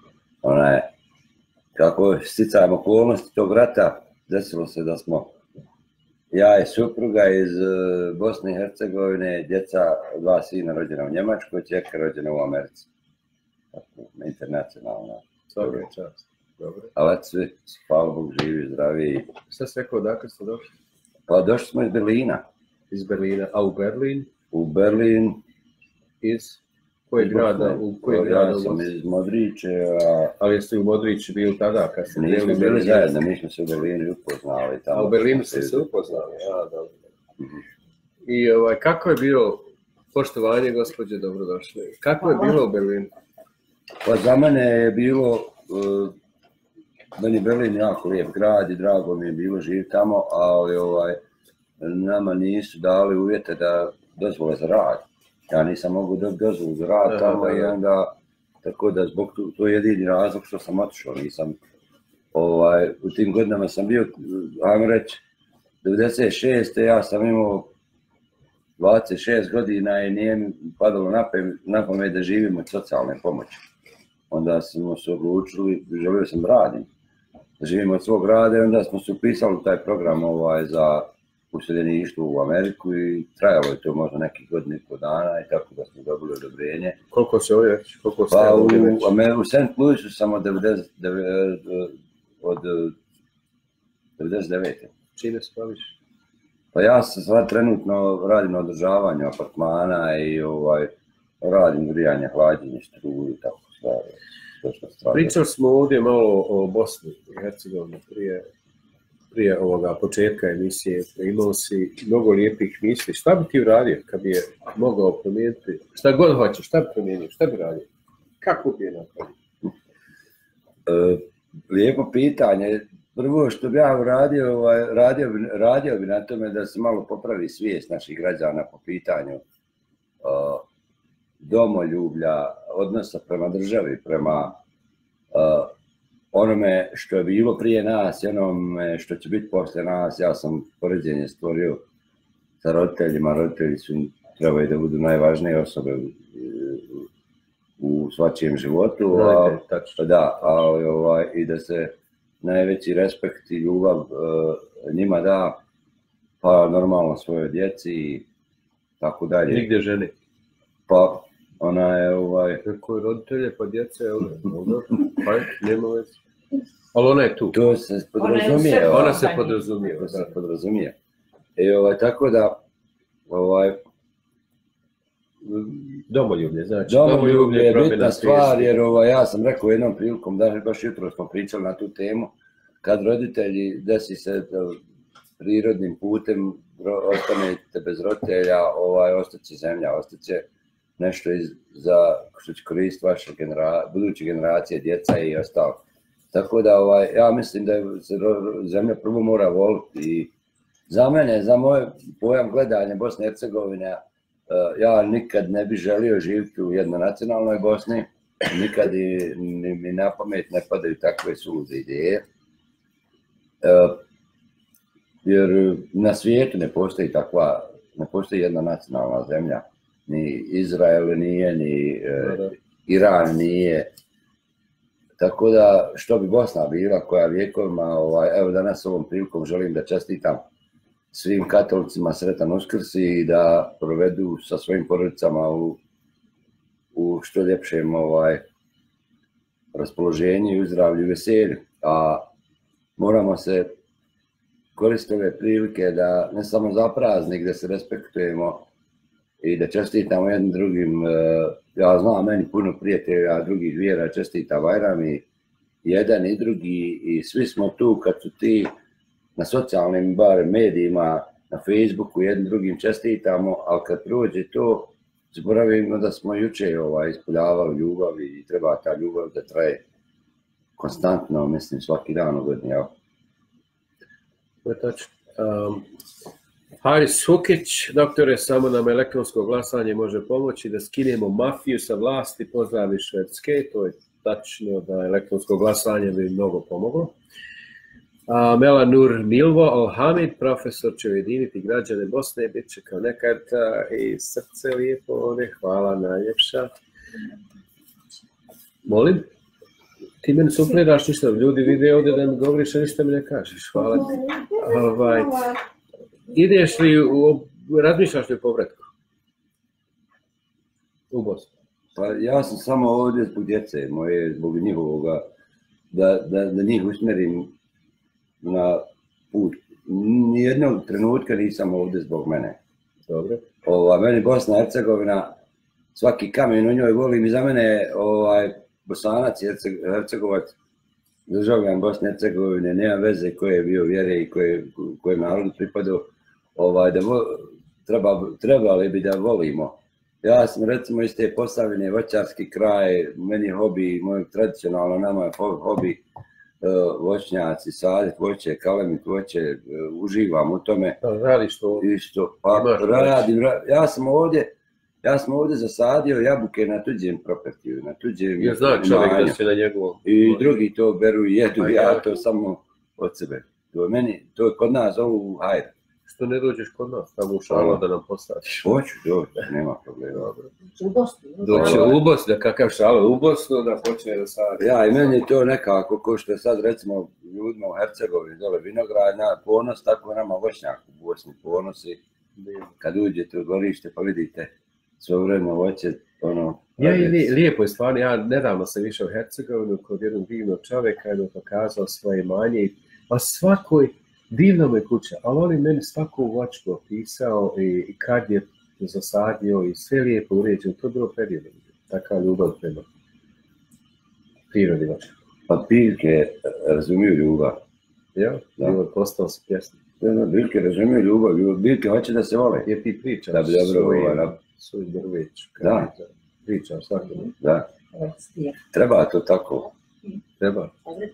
Kako sticajem okolnosti tog rata, desilo se da smo ja i supruga iz Bosne i Hercegovine, djeca, 2 sina rođena u Njemačkoj, čerka rođena u Americi. Internacionalna. Svaka čast. Dobro. Ali svi, hvala Bog, živi, zdravi. Šta si rekao, odakle ste došli? Pa došli smo iz Berlina. Iz Berlina, a u Berlin? U Berlin. Iz? Koji grada? U koji grada? Ja sam iz Modriće, ali jeste u Modrići bili tada kad ste nismo bili zajedno, mi smo se u Berlinu upoznali. A u Berlinu ste se upoznali, ja, dobro. I kako je bilo poštovanje, gospođe, dobrodošli. Kako je bilo u Berlinu? Pa za mene je bilo, meni je Berlin jako lijep grad i drago mi je bilo živjeti tamo, ali nama nisu dali uvjete da dozvole za rad. Ja nisam mogu dobiti dozvolu za rad tamo i onda, tako da zbog to je jedini razlog što sam otišao, nisam, u tim godinama sam bio, ajmo reći, 96. ja sam imao 26 godina i nije mi padalo na pamet da živim od socijalne pomoći. Onda smo se odlučili, želio sam radim, da živim od svog rada i onda smo se upisali u taj program za useljeništvo u Ameriku i trajalo je to možda nekih godina i po dana i tako da smo dobili odobrenje. Koliko se ovdje već? Pa u St. Louisu sam od 99. Čime se baviš? Pa ja se sad trenutno radim na održavanju apartmana i radim grijanje, hlađenje, struju i tako stvari. Pričali smo ovdje malo o Bosni i Hercegovini prije ovoga početka emisije. Imao si mnogo lijepih misli. Šta bi ti uradio kad bi je mogao promijeniti? Šta god hoćeš, šta bi promijenio? Šta bi radio? Kako bi je napravio? Lijepo pitanje. Prvo što bi ja uradio, radio bi na tome da se malo popravi svijest naših građana po pitanju domoljublja, odnosa prema državi, prema onome što je bilo prije nas i onome što će biti poslije nas. Ja sam poređenje stvorio sa roditeljima. Roditelji trebaju da budu najvažnije osobe u svačijem životu. I da se najveći respekt i ljubav njima da, pa normalno svojoj djeci i tako dalje. Nigdje ženi? Pa ona je Koji roditelje, pa djece, pa nema već. Ali ona je tu. To se podrazumije. Ona se podrazumije. Tako da, domoljublje, znači. Domoljublje je bitna stvar, jer ja sam rekao jednom prilikom, baš jutro smo pričali na tu temu, kad roditelji desi se prirodnim putem, ostanete bez roditelja, ostaće zemlja, ostaće nešto što će koristiti vaše buduće generacije, djeca i ostalo. Tako da ja mislim da se zemlja prvo mora voliti i za mene, za moj pojam gledanja Bosne i Hercegovine, ja nikad ne bi želio živjeti u jednonacionalnoj Bosni, nikad mi na pamet ne padaju takve sulude ideje, jer na svijetu ne postoji jedna nacionalna zemlja, ni Izrael nije, ni Iran nije, tako da što bi Bosna bila koja vjekovima, evo danas ovom prilikom želim da čestitam svim katolicima sretan Uskrs i da provedu sa svojim porodicama u što ljepšem raspoloženju i uzdravlju i veselju. A moramo se koristiti ove prilike da ne samo za praznik, da se respektujemo i da čestitamo jednim drugim. Ja znam, meni puno prijatelja drugih vjera čestita Bajram i jedan i drugi i svi smo tu kad su ti na socijalnim bar medijima, na Facebooku jednim drugim čestitamo, ali kad prođe to, zaboravimo da smo juče ispoljavali ljubav i treba ta ljubav da traje konstantno, mislim, svaki dan u godini. Haris Hukić, doktore, samo nam elektronsko glasanje može pomoći da skinemo mafiju sa vlasti, pozdravi Švedske, to je tačno da elektronsko glasanje bi mnogo pomoglo. Melanur Milvo Alhamid, profesor će ujediniti građane Bosne, bit će kao nekad i srce lijepo ovdje, hvala najljepša. Molim? Ti meni supliraš ništa, ljudi vide ovdje da mi govoriš, a ništa mi ne kažeš, hvala ti. Ideš li, razmišljaš li o povratku u Bosnu? Pa ja sam samo ovdje zbog djece moje, zbog njihovoga, da njih usmjerim na put. Nijednog trenutka nisam ovdje zbog mene. Dobro. Meni Bosna i Hercegovina svaki kamen u njoj volim i za mene Bosanac, Hercegovac, državljan Bosne i Hercegovine, nema veze koje je bio vjere i koje narodu pripadao, trebali bi da volimo. Ja sam recimo iz te Posavine, voćarski kraj, meni je hobi, moj tradicionalno nama je hobi voćnjaci, sadit voće, kalemit voće, uživam u tome. Radiš to? Isto, pa radim, ja sam ovdje zasadio jabuke na tuđem propertiju, na tuđem ja znam čovjek da se na njegovom. I drugi to beru i jedu, ja to samo od sebe. To je kod nas zovu hajr. Što ne dođeš kod nas, tamo u Šalo da nam posadiš? Hoću, nema problema. U Bosnu. Doći u Bosnu, kakav Šalo u Bosnu da počne da sadi. Ja, i meni je to nekako, ko što je sad recimo ljudima u Hercegovini, dole Vinogradna, ponos, tako nama voćnjak u Bosni ponosi. Kad uđete u dvorište pa vidite svojevremeno voće, Ja i lijepo je stvarno, ja nedavno sam išao u Hercegovinu kod jednog divnog čovjeka, je pokazao svoje imanje, a svakoj divno je kuća, ali on je meni svaku voćku opisao i kad je zasadio i sve lijepo uređeno, to je bilo predivno, takav ljubav prema prirodi vaša. Pa biljke razumiju ljubav. Ja, postao se pjesnik. Biljke razumiju ljubav, biljke hoće da se vole. Jer ti pričaš da bi dobro svoj drveću. Da. Pričaš svako. Da. Treba to tako. Treba.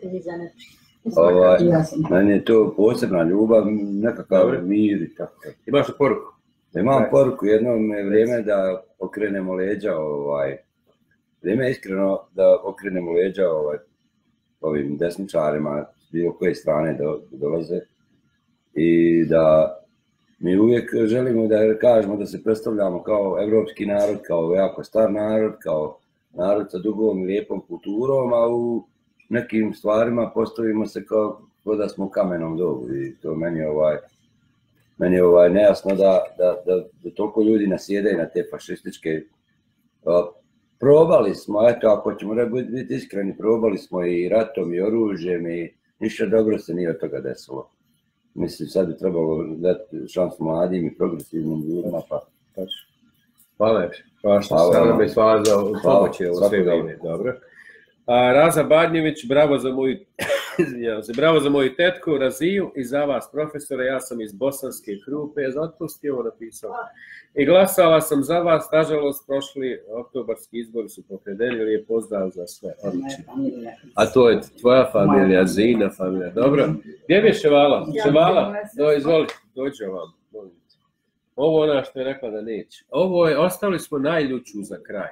Meni je to posebna ljubav, nekakav mir i tako. Imaš li poruku? Imam poruku, jedno je vrijeme da okrenemo leđa, vrijeme je iskreno da okrenemo leđa ovim desničarima, bilo koje strane dolaze i da mi uvijek želimo da kažemo da se predstavljamo kao evropski narod, kao jako star narod, kao narod sa dugom i lijepom kulturom, a u nekim stvarima postavimo se kao da smo u kamenom dobu i to meni je nejasno da toliko ljudi nasjedaju na te fašističke. Probali smo, eto ako ćemo biti iskreni, probali smo i ratom i oružjem i ništa dobro se nije od toga desilo. Mislim, sad bi trebalo dati šansu mladim i progresivnim ljudima, pa tačno. Hvala što ste nam i hvala za pomoć u sve vrijeme. Dobro. Raza Badnjević, bravo za moju tetku Raziju i za vas profesore, ja sam iz Bosanske Krupe, zato ste ovo napisao. I glasala sam za vas, nažalost prošli oktobarski izbori su pokradeni, lijep pozdrav za sve. A to je tvoja familija, Zina familija, dobro. Gdje mi je Ševala? Ševala, izvoli, dođi ovam. Ovo ona što je rekla da neće. Ostali smo najljuću za kraj.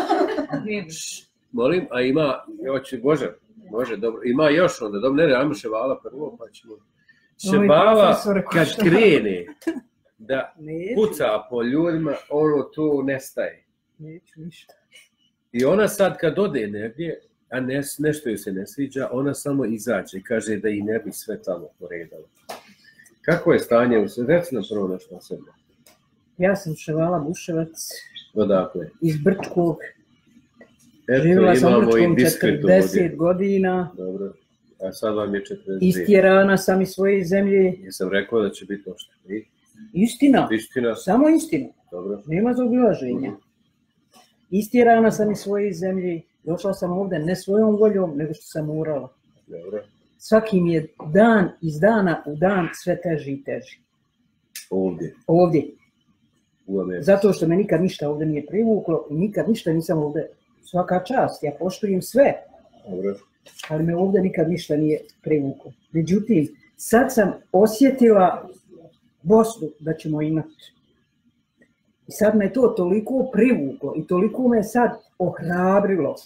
Molim, a ima, može, dobro, ima još onda, dobro, ne, ajmo Ševala prvo, pa ćemo. Ševala, kad krene da puca po ljudima, ono tu nestaje. Neću ništa. I ona sad kad ode negdje, a nešto joj se ne sviđa, ona samo izađe i kaže da i ne bi sve tamo poredala. Kako je stanje u sve? Reci nam prvo nešto o sebi. Ja sam Ševala Buševac. Odakle? Iz Brčkog. Živjela sam u Brčkom 40 godina. Dobro. A sad vam je 42. Istjerana sam iz svoje zemlje. Jesam rekao da će biti ošto. Istina. Samo istina. Dobro. Nema zaobilaženja. Istjerana sam iz svoje zemlje. Došla sam ovdje ne svojom voljom, nego što sam morala. Dobro. Svaki mi je dan iz dana u dan sve teži i teži. Ovdje. Zato što me nikad ništa ovdje nije privuklo i nikad ništa nisam ovdje. Svaka čast, ja poštujem sve. Dobro. Ali me ovdje nikad ništa nije privuklo. Međutim, sad sam osjetila Bosnu da ćemo imati. I sad me to toliko privuklo i toliko me sad ohrabrilo.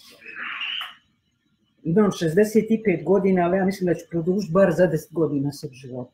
Imam 65 godina, ali ja mislim da ću produžiti bar za 10 godina svog života.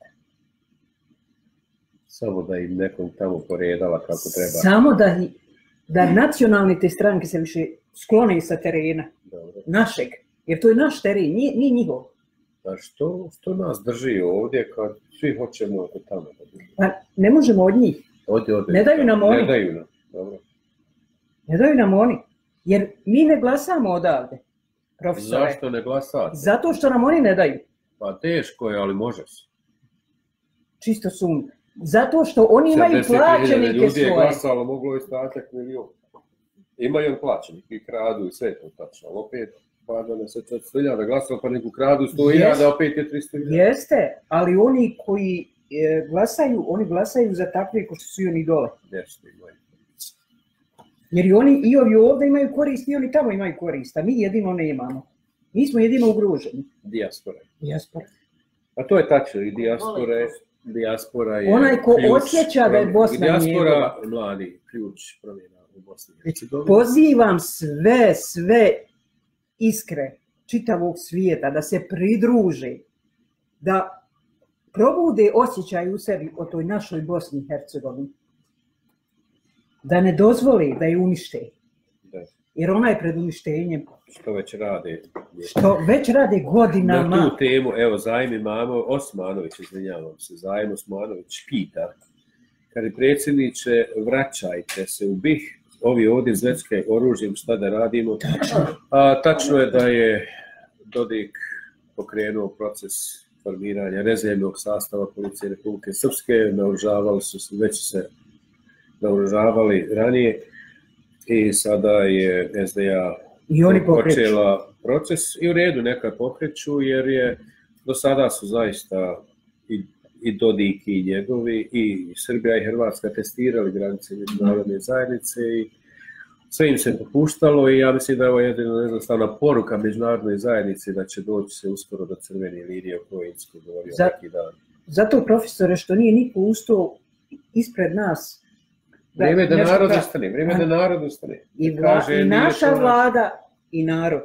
Samo da im nekom tamo poredala kako treba. Samo da nacionalne te stranke se više sklone sa terena. Dobro. Našeg. Jer to je naš teren, nije njihov. A što nas drži ovdje kad svi hoćemo od tamo? Pa ne možemo od njih. Ne daju nam oni. Ne daju nam, dobro. Ne daju nam oni. Jer mi ne glasamo odavde, profesore. Zašto ne glasate? Zato što nam oni ne daju. Pa teško je, ali može se. Čisto sumnju. Zato što oni imaju plaćenike svoje. Ljudi je glasalo, moglo je statak milion. Imaju on plaćeni, i kradu i sve to tačno, ali opet padane se 400.000 glasova, pa neku kradu 100.000, opet je 300.000. Jeste, ali oni koji glasaju, oni glasaju za takve ko što su i oni dole. Jeste, imaju. Jer i oni i ovi ovdje imaju korist i oni tamo imaju korist, a mi jedino ne imamo. Mi smo jedino ugroženi. Dijaspora. A to je tačno, i dijaspora je onaj ko ključ, osjeća da je Bosna dijaspora mladi ključ promjena u Bosni i Hercegovini. Pozivam sve iskre čitavog svijeta da se pridruže, da probude osjećaj u sebi o toj našoj Bosni i Hercegovini. Da ne dozvoli da je unište. Jer ona je pred uništenjem. Što već rade. Godinama. Na tu temu, evo, Zajm imamo, Osmanović, izvinjavam se, Zajm Osmanović pita, kaže, predsjedniče, vraćajte se u BiH, ovi ovdje zvecke oružjem, šta da radimo? Tačno je da je Dodik pokrenuo proces formiranja rezervnog sastava policije Republike Srpske, naoružavali su se, već se naoružavali ranije i sada je SDA počela proces i u redu neka pokreću jer je do sada su zaista i Dodik i njegovi i Srbija i Hrvatska testirali granice međunarodne zajednice i sve im se popuštalo i ja mislim da je ovo jedino jednostavna poruka međunarodnoj zajednici da će doći se uskoro do crvene linije o kojoj Insko govorio neki dan. Zato, profesore, što nije niko ustao ispred nas. Vrijeme da narod ostane, I naša vlada i narod.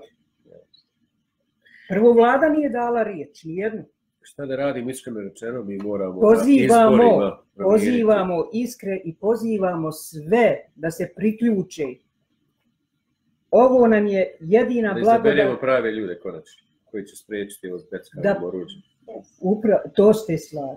Prvo, vlada nije dala riječ, nijednu. Šta da radimo, iskreno rečeno, mi moramo pozivamo iskre i pozivamo sve da se priključe. Ovo nam je jedina blagodat. Da izaberemo prave ljude konačno, koji će spriječiti ovo zbeckanom oružjem. To ste stvari.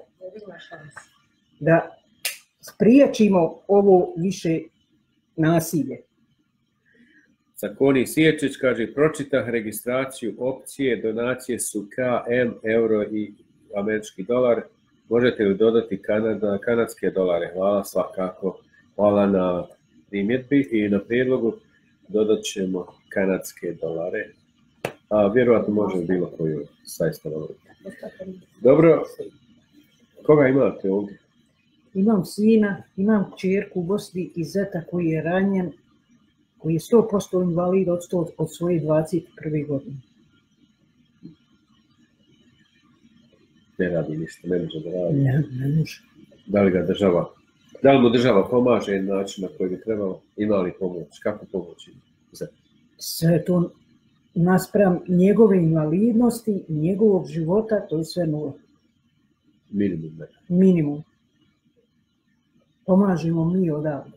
Da spriječimo ovo više nasilje. Sakoni Sječić kaže, pročitah registraciju opcije, donacije su KM, euro i američki dolar. Možete li dodati kanadske dolare? Hvala svakako. Hvala na primjedbi i na prijedlogu. Dodat ćemo kanadske dolare. A vjerojatno može bilo koju sajsta dolare. Dobro, koga imate ovdje? Imam sina, imam kćerku u Bosni i zeta koji je ranjen, koji je 100% invalid od svoje 21. godine. Ne radi ništa, ne može da radi. Ne može. Da li mu država pomaže na način na koji bi trebalo? Ima li pomoć? Kako pomoći? Sve to naspram njegove invalidnosti i njegovog života, to je sve nula. Minimum. Pomažemo mi odavde.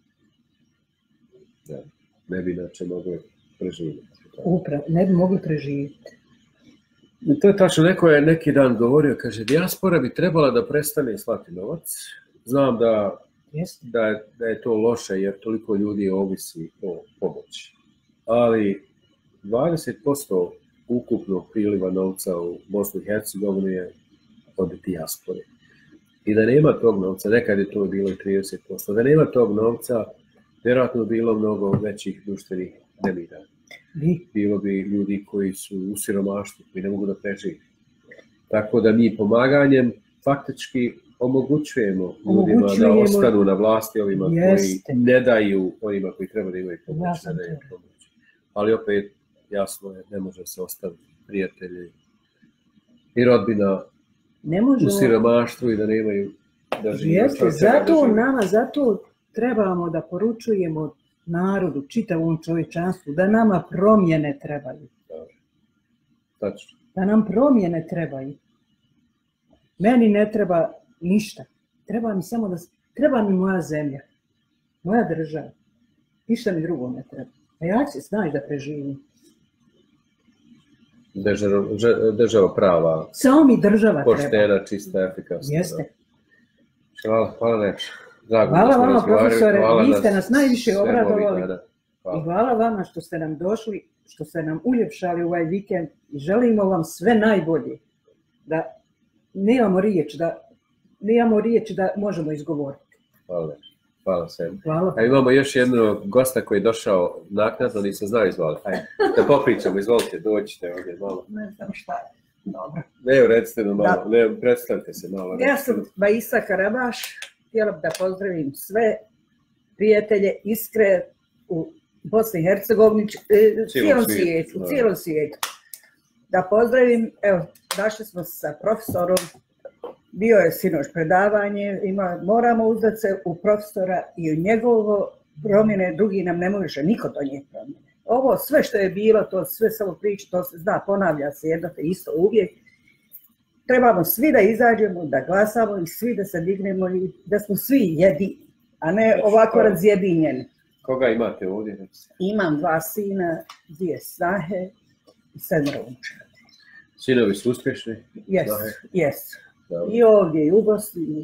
Ne bi inače mogli preživjeti. Ne bi mogli preživjeti. To je tačno, neko je neki dan govorio, kaže, dijaspora bi trebala da prestane slati novac. Znam da je to loše jer toliko ljudi ovisi o pomoći. Ali 20% ukupnog priliva novca u Bosni i Hercegovini je od dijaspore. I da nema tog novca, nekad je to bilo i 30%, da nema tog novca, vjerojatno bilo mnogo većih društvenih nemira. Bilo bi ljudi koji su u siromaštvu, koji ne mogu da prežive. Tako da mi pomaganjem faktički omogućujemo ljudima da ostanu na vlasti, ovima koji ne daju, onima koji treba da imaju pomoć. Ali opet, jasno je, ne može se ostaviti prijatelji i rodbina u siromaštvu i da nemaju da žive. Zato trebamo da poručujemo narodu, čitavom čovječanstvu, da nama promjene trebaju. Tačno. Da nam promjene trebaju. Meni ne treba ništa. Treba mi moja zemlja, moja država. Ništa mi drugo ne treba. A ja ću znaš da preživim. Država prava. Samo mi država treba. Poštena, čista, efikasna. Jeste. Hvala nešto. Hvala vama, profesore, vi ste nas najviše obradovali i hvala vama što ste nam došli, što ste nam uljepšali ovaj vikend i želimo vam sve najbolje, da nemamo riječ da možemo izgovoriti. Hvala. Hvala sebi. Hvala. A imamo još jednog gosta koji je došao naknadno, nisam znao, izvolite. Ajde, da popričamo, izvolite, dođite ovdje malo. Ne znam šta je. Dobro. Ne, recite nam malo, ne, predstavite se malo. Ja sam Vaisa Karabaš, htjela bih da pozdravim sve prijatelje Iskre u Bosni i Hercegovini, u cijelom svijetu. Da pozdravim, evo, došli smo sa profesorom, bio je sinoć predavanje, moramo uzdati se u profesora i u njegovo promjene, drugi nam ne može niko donijeti promjene. Ovo sve što je bilo, to sve samo priča, to se zna, ponavlja se jedno te isto uvijek. Trebamo svi da izađemo, da glasamo i svi da se dignemo i da smo svi jedini, a ne ovako razjedinjeni. Koga imate ovdje? Imam 2 sina, 2 snahe i 7 unučadi. Sinovi su uspješni? Jesu. I ovdje, i u Bosni.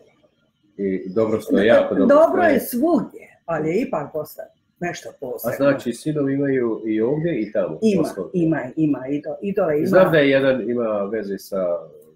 I dobro stoje, jako dobro. Dobro je svugdje, ali je ipak postao nešto posebno. A znači, sinovi imaju i ovdje i tamo? Ima. I dole ima. Znam da je jedan ima veze sa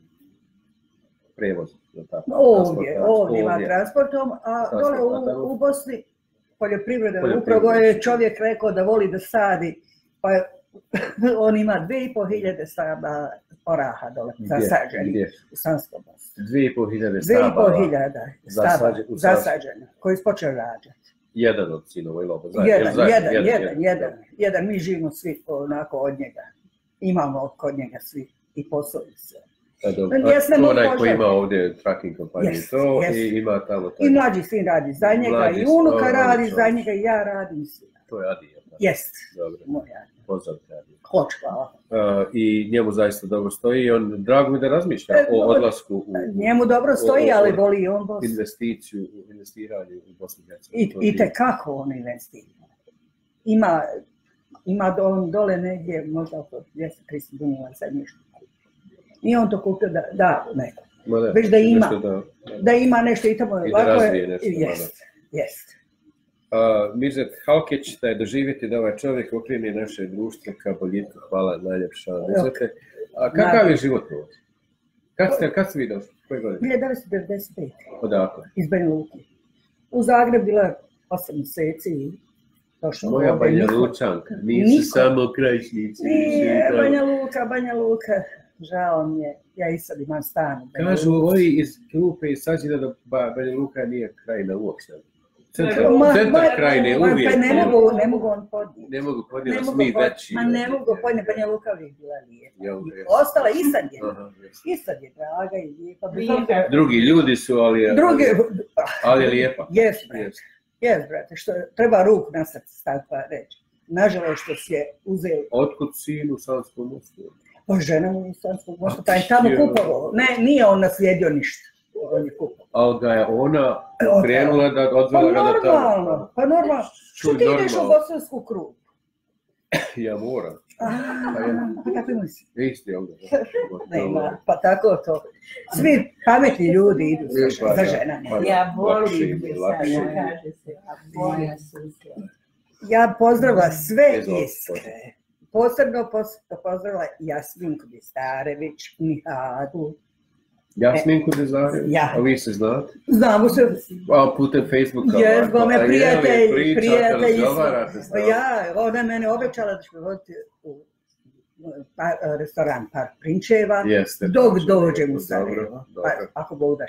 prevozom. Ovdje ima transportom, a dole u Bosni poljoprivreda. Upravo je čovjek rekao da voli da sadi, pa on ima 2500 stabala oraha dole zasađeni u Sanskom Mostu. 2500 stabala? 2500 stabala zasađeni, koji su počeli rađati. Jedan od sinova ili oba? Jedan. Mi živimo svi onako od njega. Imamo kod njega svi i poslovi se. Onaj koji ima ovdje tracking kompaniju i ima tamo... I mlađi sin radi za njega, i unuka radi za njega, i ja radim svi. To je Adi. Jest. Dobro. Pozdrav te Adi. Hoću, hvala. I njemu zaista dobro stoji i on drago mi da razmišlja o odlasku njemu dobro stoji, ali voli i on Bosnu. Investiranje u Bosni i Hercegovini. I tekako on investira. Ima dole negdje, možda oko 200-300 dunjeva zemljišta. I on to kupio da neko. Već da ima nešto i tamo. I da razvije nešto. Jest. Mirzet Halkić, da je doživjeti da ovaj čovjek okrene naše društvo ka boljitku. Hvala najljepša. Mirzete. A kakav je život ovdje? Kad ste vi došli? Koje godine? 1995. Odakle? Iz Banja Luke. U Zagreb bila 8 mjeseci i došla. Moja Banja Lučanka, nisu samo krajišnici. Nije, Banja Luka. Žao mi je, ja i sad imam stan. Kažu ovi iz klupe i sađena da Banja Luka nije krajina uopšte. Centar krajine uvijek. Ne mogu on podnijeti. Ne mogu podnijeti, da mi veći. Ne mogu podnijeti, Banja Luka uvijek bila lijepa. Ostala i sad je draga i lijepa. Drugi ljudi su, ali je lijepa. Jes, brate, što treba ruku na srce staviti pa reći. Nažalost što si je uzeli. Otkud sin u Sanskom Mostu? Pa žena mu u Sanskom Mostu, pa je tamo kupovao. Ne, nije on naslijedio ništa. Ali ga je ona krenula da odvela ga do tamo. Pa normalno. Što ti ideš u bosansku krugu? Ja moram. Pa tako misli. Isti ovdje. Nema, pa tako to. Svi pametni ljudi idu za ženama. Ja volim ja pozdravila sve Iskre. Posebno pozdravila Jasminku Distarević, Mihadu. Jasminku Distarević? A vi se znate? Znamo se. Putem Facebooka? Jesmo me prijatelji. Ona mene obećala da ćemo voditi u restoran Park Prinčeva, dok dođem u Sarajevo. Ako Bog da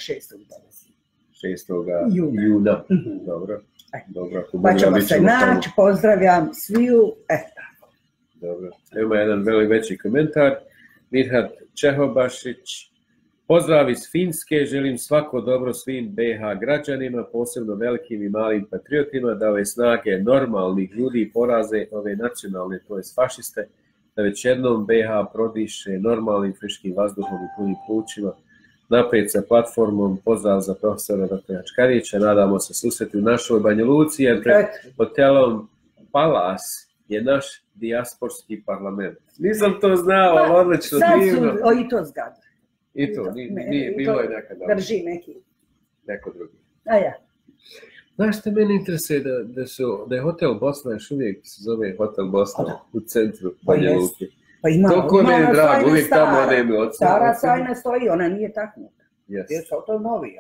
6. juna. Dobro. Pa ćemo se naći, pozdravljam sviju. Dobro. Evo jedan veći komentar. Mirhat Čehobašić. Pozdrav iz Finske, želim svako dobro svim BiH građanima, posebno velikim i malim patriotima, da ove snage normalnih ljudi poraze ove nacionalne, to jest fašiste, da već jednom BiH prodiše normalnim friškim vazduhom i punim plućima. Naprijed sa platformom, pozdrav za profesora dr. Ačkarića, nadamo se susreti u našoj Banja Luci, jer pred hotelom Palas je naš dijasporski parlament. Nisam to znao, ali odlično, divno. Sad su i to zgada. I to, bilo je nekada. Drži neki. Neko drugi. A ja. Znaš što meni interesuje da je hotel Bosna još uvijek se zove Hotel Bosna u centru Banja Luke. Pa ima ona sajna stara. Stara sajna stoji, ona nije taknuta. Yes. Jer su to novi, ali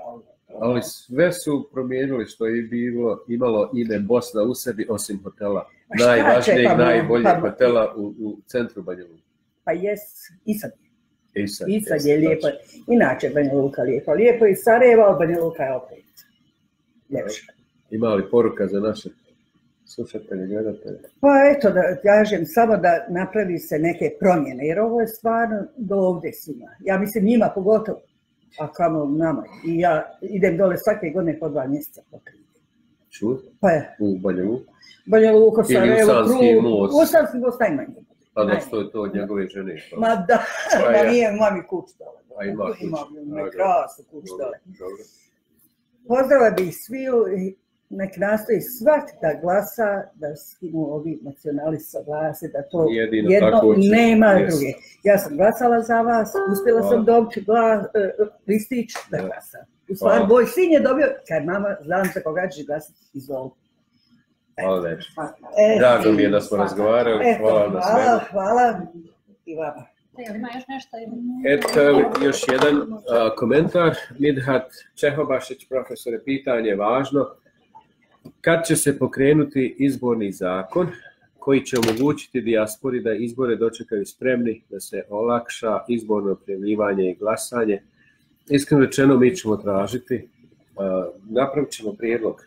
Ali sve su promijenili što je imalo ime Bosna u sebi, osim hotela. Najvažnijeg, najboljeg hotela u centru Banja Luke. Pa jes, i sad. I sad je lijepo. Inače Banja Luka lijepo. Lijepo i Sarajevo, ali Banja Luka je opet ljepša. Ima li poruka za naše slušatelje, gledatelje? Pa eto, da kažem, samo da napravi se neke promjene, jer ovo je stvarno do ovdje svima. Ja mislim njima pogotovo, a kamo nama. I ja idem dole svake godine po 2 mjeseca pokriti. Čuo? Pa je. U Banja Luku? Banja Luka, Sarajevo, Usanski most. Usanski most najmanje. Pa da što je to od njegove žene? Ma da, da nije mami kuć dole. A ima kuć. Imam krasnu kuć dole. Pozdrava bih sviju, nek nastoji svak da glasa, da skinu ovi nacionalisti sa glase, da to jedino nema druge. Ja sam glasala za vas, uspjela sam dobiti listić da glasam. U stvari, moj sin je dobio, kaj mama, znam za koga ćeš glasati, izvoli. Hvala već. Drago mi je da smo razgovarali. Hvala i vama. Ima još nešto? Eto, još jedan komentar. Midhat Čehobašić, profesore, pitanje je važno. Kad će se pokrenuti izborni zakon koji će omogućiti dijaspori da izbore dočekaju spremni, da se olakša izborno prijavljivanje i glasanje? Iskreno rečeno, mi ćemo tražiti, napravit ćemo prijedlog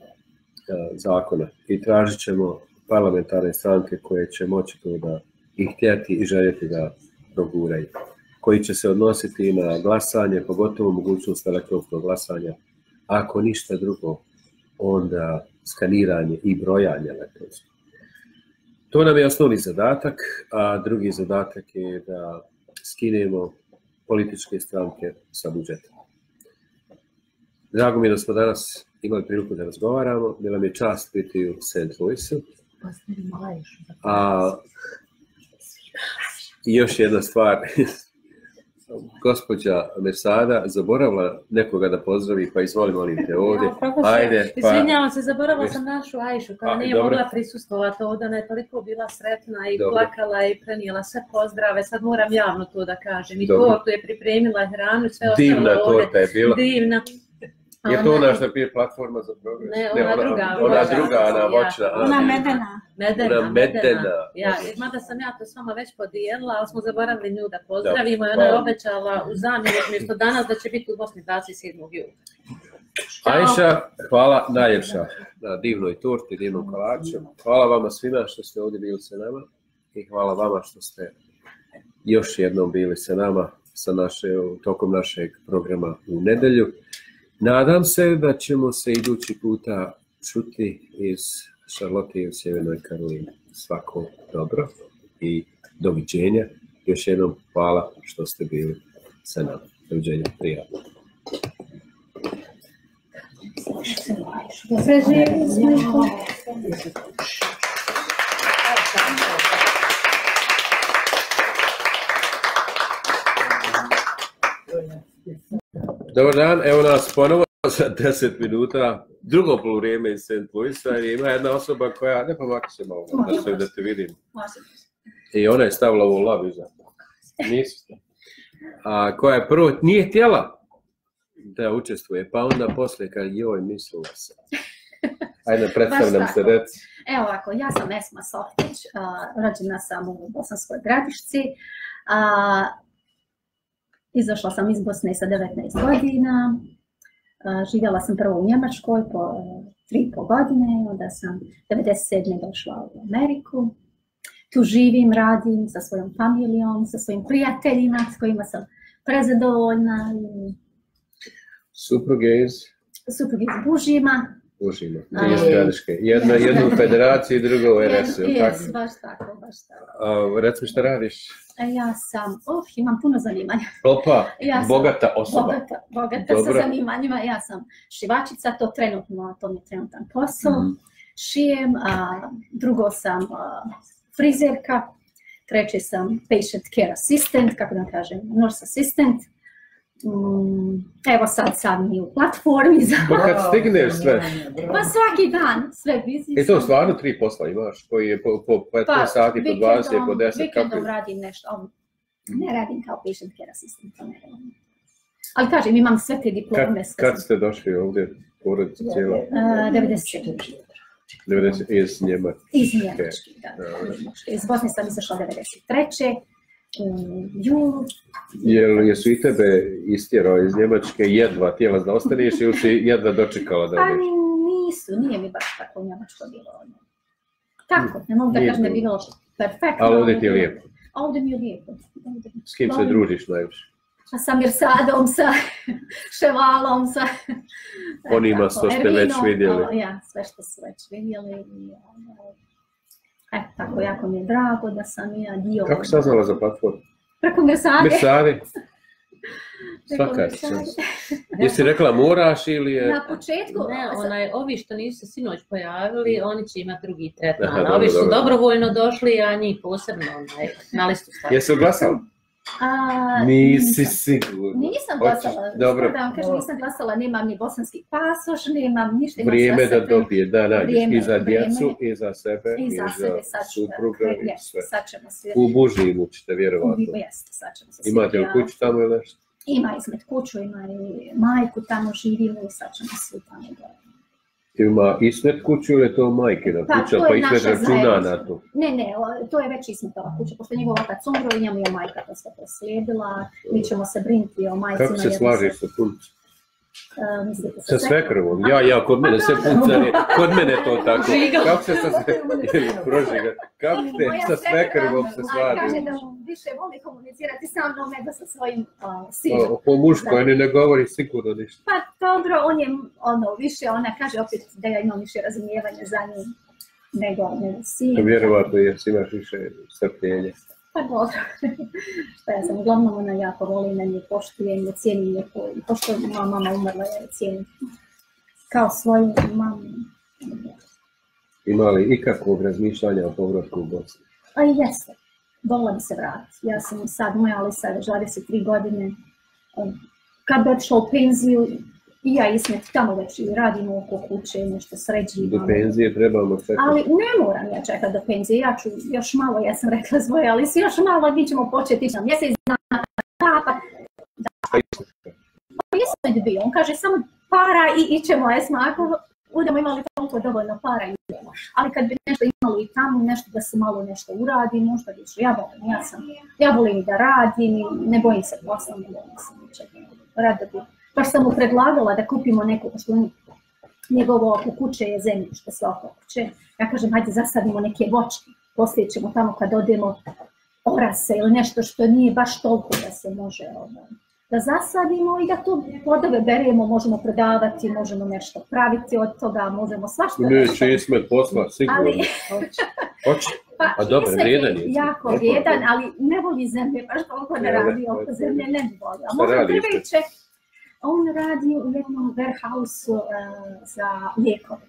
zakona i tražit ćemo parlamentarne stranke koje će moći to da i htjeti i željeti da proguraju, koji će se odnositi na glasanje, pogotovo mogućnost elektronskog glasanja, ako ništa drugo, onda skaniranje i brojanje elektronskog. To nam je osnovni zadatak, a drugi zadatak je da skinemo političke stranke sa budžeta. Drago mi je da smo danas imali priliku da razgovaramo, bila mi je čast biti u St. Louisu. I još jedna stvar, gospođa Mersada zaboravila nekoga da pozdravi, pa izvoli, molim te ovdje. Ajde, pa... Izvinjavam se, zaboravila sam našu Ajšu, kada nije mogla prisustvovati ovdje, ona je toliko bila sretna i plakala i prenijela sve pozdrave, sad moram javno to da kažem. I tortu je pripremila, hranu i sve ostalo ovdje. Divna torta je bila. Divna. Je to ona što je platforma za program? Ne, ona druga. Ona voćna. Ona medena. Medena. Ja, mada sam ja to s vama već podijelila, ali smo zaboravili nju da pozdravimo i ona je obećala u zamjenu mjesto danas da će biti u Bosni 27. jula. Ajša, hvala najljepša na divnoj torti, divnom kolaču. Hvala vama svima što ste ovdje bili sa nama i hvala vama što ste još jednom bili sa nama tokom našeg programa u nedjelju. Nadam se da ćemo se idući puta čuti iz Charlotte u Sjevernoj Karolini. Svako dobro i doviđenja. Još jednom hvala što ste bili sa nama. Doviđenja, prijatno. Dobar dan, evo nas ponovo za 10 minuta, drugo poluvrijeme iz St. Louisa i ima jedna osoba koja, ne pomaki se malo, da te vidim. I ona je stavila ovu labu iza. Koja je prvo nije htjela da učestvuje, pa onda poslije kad joj mislila se. Ajde, predstavljam se, reci. Evo ovako, ja sam Esma Sohtić, rođena sam u Bosanskoj Gradišci. Izašla sam iz Bosne sa 19 godina, živjela sam prvo u Njemačkoj po 3,5 godine, onda sam 1997. došla u Ameriku. Tu živim, radim sa svojom familijom, sa svojim prijateljima s kojima sam prezadovoljna. Supruge iz Bužima. Bužima, iz Gradiške. Jednu u federaciji, drugo u RS-u. Jes, baš tako. Reci mi šta radiš? Ja sam, imam puno zanimanja. Opa, bogata osoba. Bogata sa zanimanjima. Ja sam šivačica, to mi je trenutan posao. Šijem, drugo sam frizerka, treće sam patient care assistant, kako da kažem, nurse assistant. Evo sad sam i u platformi. Pa kad stigneš sve? Pa svaki dan, sve busy. To stvarno 3 posla imaš, koji je po 15 sati, po 20, po 10. Vikendom radim nešto, ne radim kao patient care assistant. Ali kažem, imam sve te diplome. Kad ste došli ovdje, porodica cijela? 90. Iz Njemačke. Iz Njemačke, da. Iz Bosne sam izašla 93. Julu. Jesu i tebe istjerao iz Njemačke jedva htjela da ostaneš ili si jedva dočekala da Pa odeš? nije mi baš tako u Njemačko bilo. Tako, ne mogu da kažem da je bilo perfektno. Ali ovdje ti je lijepo. A ovdje mi je lijepo. S kim se družiš najviše? Sa Mirsadom, sa Ševalom, sa... Onima što ste već vidjeli. Ja, sve što su već vidjeli. Tako, jako mi je drago da sam ja dio... Kako si saznala za platformu? Preko Mirsade. Mirsade? Svaka Jesi rekla moraš ili je... Na početku... Ne, ovi što nisu se sinoć pojavili, oni će imati drugi tretman. Ovi su dobrovoljno došli, a njih posebno na listu stavili. Jesi li glasala? Nisi sigurno. Nisam glasala. Dobro. Da vam kažem, nisam glasala, nemam ni bosanski pasoš, nemam ništa. Vrijeme da dobije, da nađeš i za djecu, i za sebe, i za supruga, i sve. U Bužimu ćete vjerovatno. Jeste, sad ćemo se. Imate li kuću tamo ili nešto? Ima izmed kuću, ima i majku tamo živimo i sad ćemo svi tamo gledati. Ima Ismet kuću ili je to majkina kuća, pa Ismet računa na to? Ne, to je već Ismetova kuća, pošto je njegov otac umro i njemu je majka to sve proslijedila, mi ćemo se brinuti o majcima. Kako se slažeš sa puncem? Mislite sa svekrvom? Kod mene se puncane, kod mene to tako. Kako se sa svekrvom se slažeš? Kaže da više voli komunicirati sa mnom nego sa svojim sinom. Po muškoj ne govori sigurno ništa. Pa dobro, on je više, ona kaže opet da ja imam više razumijevanja za njim nego sin. Vjerovatno jer imaš više strpljenja. Pa dobro, šta ja sam, uglavnom ona jako voli, meni poštuje, ne cijeni je i pošto je moja mama umrla, ja je cijenim kao svoju mamu. Ima li ikakvog razmišljanja o povratku u Bosni? A i jeste, volila bi se vratiti. Ja sam sad, moja Alisa je već 23 godine, kad bi otišla u penziju, i ja Ismet tamo već radimo oko kuće, nešto sređivamo. Do penzije trebamo čekati. Ali ne moram ja čekati do penzije, ja ću još malo, ja sam rekla svoje, ali još malo mi ćemo početi ići na mjesec dana, pa Ismet bio, on kaže samo para i ićemo, Esma, ako budemo imali toliko dovoljno para i idemo. Ali kad bi nešto imali i tamo, nešto da se malo nešto uradi, možda više, ja volim da radim i ne bojim se posla, ne bojim se ničega, rada bi. Baš sam mu predlagala da kupimo neko, pošto njegovo oko kuće je zemljište, sve oko kuće. Ja kažem, hajde zasadimo neke voćke, poslije ćemo tamo kad odemo orase ili nešto što nije baš toliko da se može da zasadimo i da tu plodove beremo, možemo prodavati, možemo nešto praviti od toga, možemo svašta nešto. Neće Ismet posla, sigurno. Hoće? Pa dobro, vrijedan je. Jako vrijedan, ali ne voli zemlje, baš toliko ne radi oko zemlje, ne voli. A možda drveće. On radi u jednom warehouse za lijekove,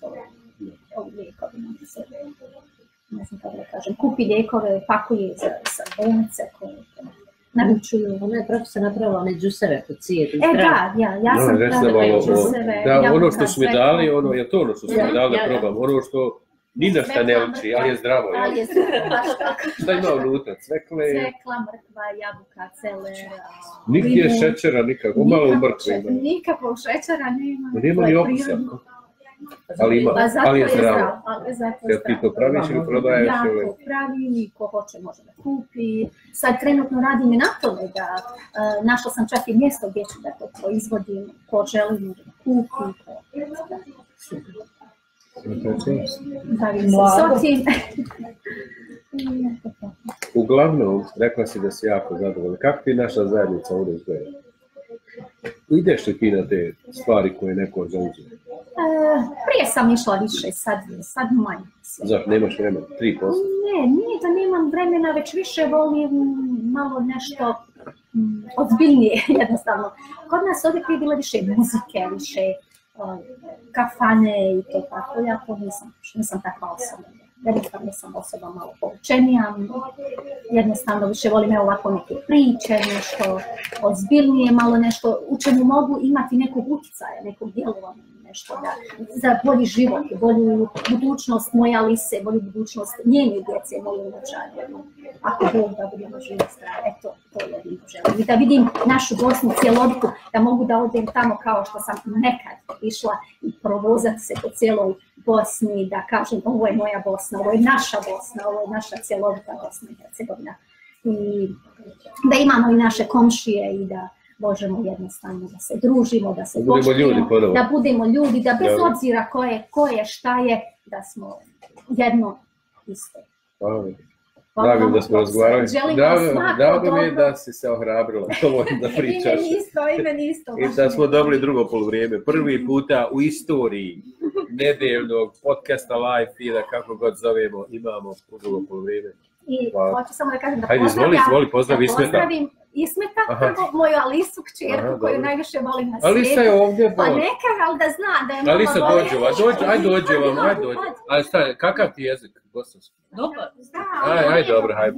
ne znam kako da kažem, kupi lijekove, pakuje sa bolnice koje naručuju. Ona je profesor napravila one džuseve kod cijetu. Ja sam pravila džuseve. Da, ono što su mi dali, je to ono što su mi dali da probam, ono što ni na šta ne liči, ali je zdravo. Ali je zdravo, baš tako. Šta ima unutra? Cvekle? Cvekla, mrkva, jabuka, celer. Nigdje šećera nikako, malo u mrkvi ima. Nikakvog šećera nema. Nema ni okusa. Ali je zdravo. Jel ti to praviš ili prodaješ? Ja to pravim i ko hoće može da kupi. Sad trenutno radim i na tome da našla sam čak i mjesto gdje ću da to proizvodim, ko želi može da kupi. Uglavnom, rekla si da si jako zadovoljna. Kako ti naša zajednica ovdje izgleda? Ideš li ti na te stvari koje neko zauzme? Prije sam išla više, sad manje. Zašto, nemaš vremena? 3%? Ne, nije da nemam vremena, već više volim malo nešto ozbiljnije, jednostavno. Kod nas ovdje je bilo više muzike, više kafane i to tako, ja to nisam takva osoba. Jednostavno nisam osoba malo poučenija, jednostavno više volim ovako neke priče, nešto ozbiljnije, malo nešto u čemu mogu imati nekog utjecaja, nekog djelovanja, nešto za bolji život, bolju budućnost moje Alise, bolju budućnost njene djece, moje unučanje. Ako Bog da budemo živi strane, to je želim. I da vidim našu Bosnu cjelovitu, da mogu da odem tamo kao što sam nekad išla i provozati se po cijeloj Bosni, da kažem ovo je moja Bosna, ovo je naša Bosna, ovo je naša cjelovita Bosna i Hercegovina. I da imamo i naše komšije i da možemo jednostavno da se družimo, da se poštujemo, da budemo ljudi, da bez obzira ko je, šta je, da smo jedno isto. Drago da smo razgovarali. Drago mi je da si se ohrabrila da pričaš. I meni isto. I da smo dobili drugo poluvrijeme. Prvi puta u istoriji nedeljnog podcasta live feeda, kako god zovemo, imamo drugo poluvrijeme. I hoću samo da kažem da pozdravim Ismeta, prvo moju Alisu, kćerku, koju najviše volim na svijetu. Alisa je ovdje. Pa neka, ali da zna da je mama Alisa, dođe vam. Ali šta, kakav ti jezik? Bosanski? Dobar. Aj, dobro, hajde.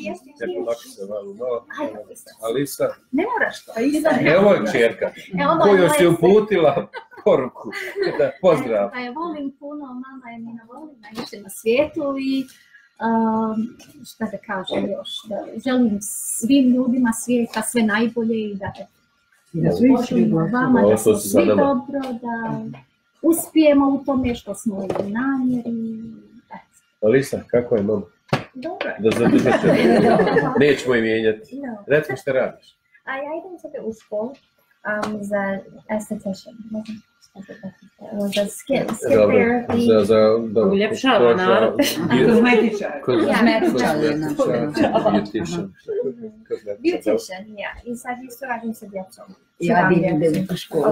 Ajde, Alisa. Ne moraš to. Evo je kćerka, koju si uputila poruku. Pozdrav. Da je volim puno, mama je mi volim najviše na svijetu i šta da kažem još, da želim svim ljudima svijeta sve najbolje i da poželim vama da smo svi dobro, da uspijemo u tome što smo i namjeri. Alisa, kako je mama? Dobro. Da zadržat ćemo. Nećemo i mijenjati. Recimo što radiš? A ja idem sada u školu za esthetician. Za skin therapy. Za uljepšava narod. Beautician, ja. I sad isto radim sa djecom. Ja idem u školu.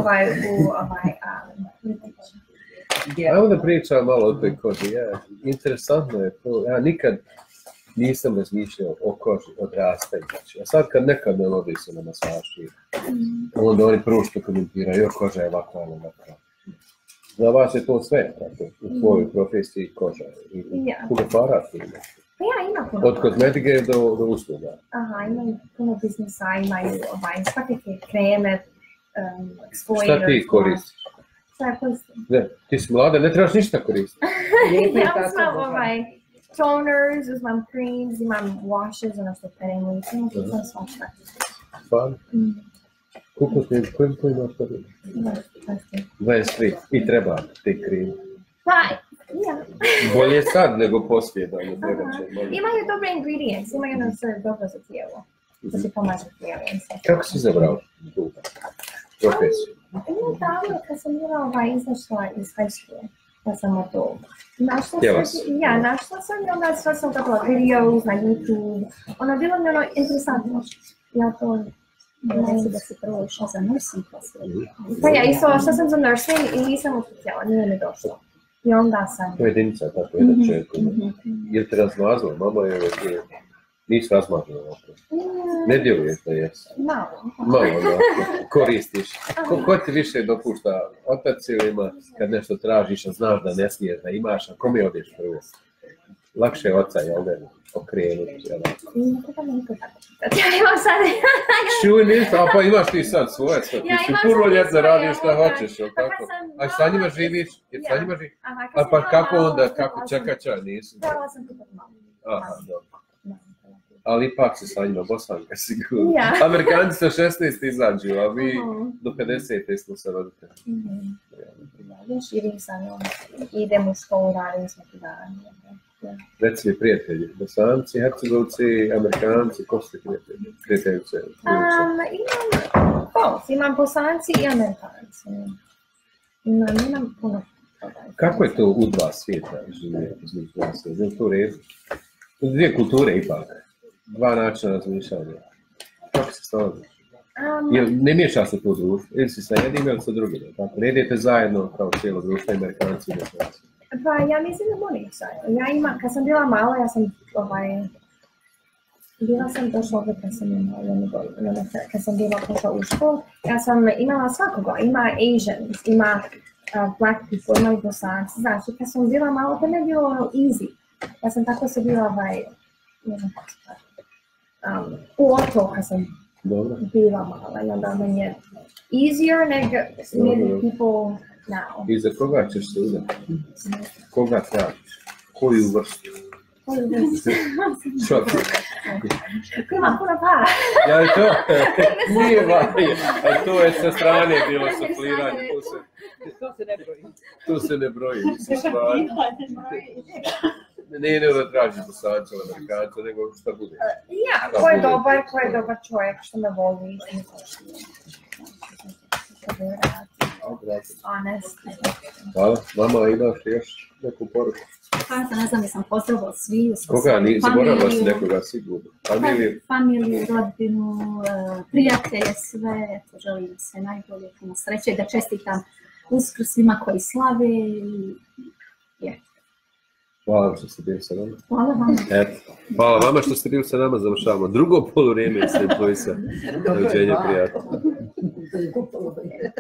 Ajmo da pričam malo o toj koži. Interesantno je to. Ja nikad nisam razmišljao o koži odrastajući. A sad kad nekad ne vodi se na masaži, onda oni prvo što komentiraju, koža je ovakva ili ovakva. Za vas je to sve, tako, u tvojoj profesiji koža. Puno para ti ima. Ja, ima puno. Od kozmetike do usluga. Aha, imaju puno biznisa, imaju svakakve kreme, exfoliator. Šta ti koristiš? Šta ja koristim? Ne, ti si mlada, ne trebaš ništa koristiti. Ja uzmam toners, uzmam creams, imam washes, ono što peremo i sam svašta. Pa? Koliko imaš godina? 23. I treba te kreme. Pa, ja. Bolje sad nego poslije da ne treba će. Imaju dobre ingredients, imaju ono sve dobro za tijelo. Da se pomaže tijelo. Kako si izabrao tu profesiju? Davno kad sam bila izašla iz high school, pa sam od toga. Našla sam i onda sve sam gledala videos na YouTube. Ono bilo mi ono interesantno. Ja to ne znam da se prvo išla za nursing poslije. Pa ja isto što sam za nursing i nisam uspjela, nije mi došlo. I onda sam... To je jedinica, tako je na četku. Je li te razmazala? Mama je nisi razmazala ovako. Ne djeluješ da jesi. Malo, koristiš. Ko ti više dopušta? Otac ili ima kad nešto tražiš, a znaš da ne smiješ, da imaš, a kome odeš prvo? Lakše je oca, jel da okrenuti, jel da? Nikada me niko tako. Ja imam sad... Čuj, ništa, a pa imaš ti sad svoje, ti si puno ljeto radiš šta hoćeš, jel tako? A sa njima živiš? A pa kako onda, kako čekača, nisi? Dala sam tu malo. Aha, dobro. Ali ipak se sa njima Bosanka sigurno. Amerikanci sa 16 izađu, a vi do 50 smo se roditelji. Živim sa njom, idem u školu, radim svaki dan. Reci mi prijatelji, Bosanci, Hercegovci, Amerikanci, ko su ti prijateljice? Imam Bosanci i Amerikanci. Imam puno. Kako je to u dva svijeta živjeti između dva svijeta? Je to u redu? Dvije kulture ipak. Dva načina razmišljanja. Kako se stavljaš? Ne miješa se to društvo? Ili si sa jednim ili sa drugim? Ne idete zajedno kao cijelo društvo, Amerikanci i Bosanci? Pa ja mislim da molim zajedno. Ja imam, kad sam bila mala, ja sam bila sam došla ovdje kad sam imala kad sam bila pošla u školu. Ja sam imala svakoga. Ima Asians, ima black people, ima i Bosanci. Znači, kad sam bila mala, to ne je bilo easy. Ja sam tako se bila u oto kad sam bila mala i onda meni je easier nego maybe people now. I za koga ćeš se udati? Koga tražiš? Koju vrstu? Što ti? Imam puno para. Ja, to nije važno. A to je sa strane bilo supliranje. Tu se ne broji. Mislim, stvarno. Nije da tražiš Bosanca ili Amerikanca, nego šta bude. Ja, ko je dobar čovjek, što me voli. Hvala. Mama, imaš još neku poruku? Pa ne znam, sam pozdravila svi. Koga? Zaboravila si nekoga sigurno. Familiju, rodbinu, prijatelje, sve. Želim se najbolje, puno sreće, da čestitam Uskrs svima koji slave. Hvala vam što ste bili sa nama. Hvala vam. Hvala vama što ste bili sa nama. Završavamo drugo poluvrijeme. Sve se. Doviđenja, prijatno.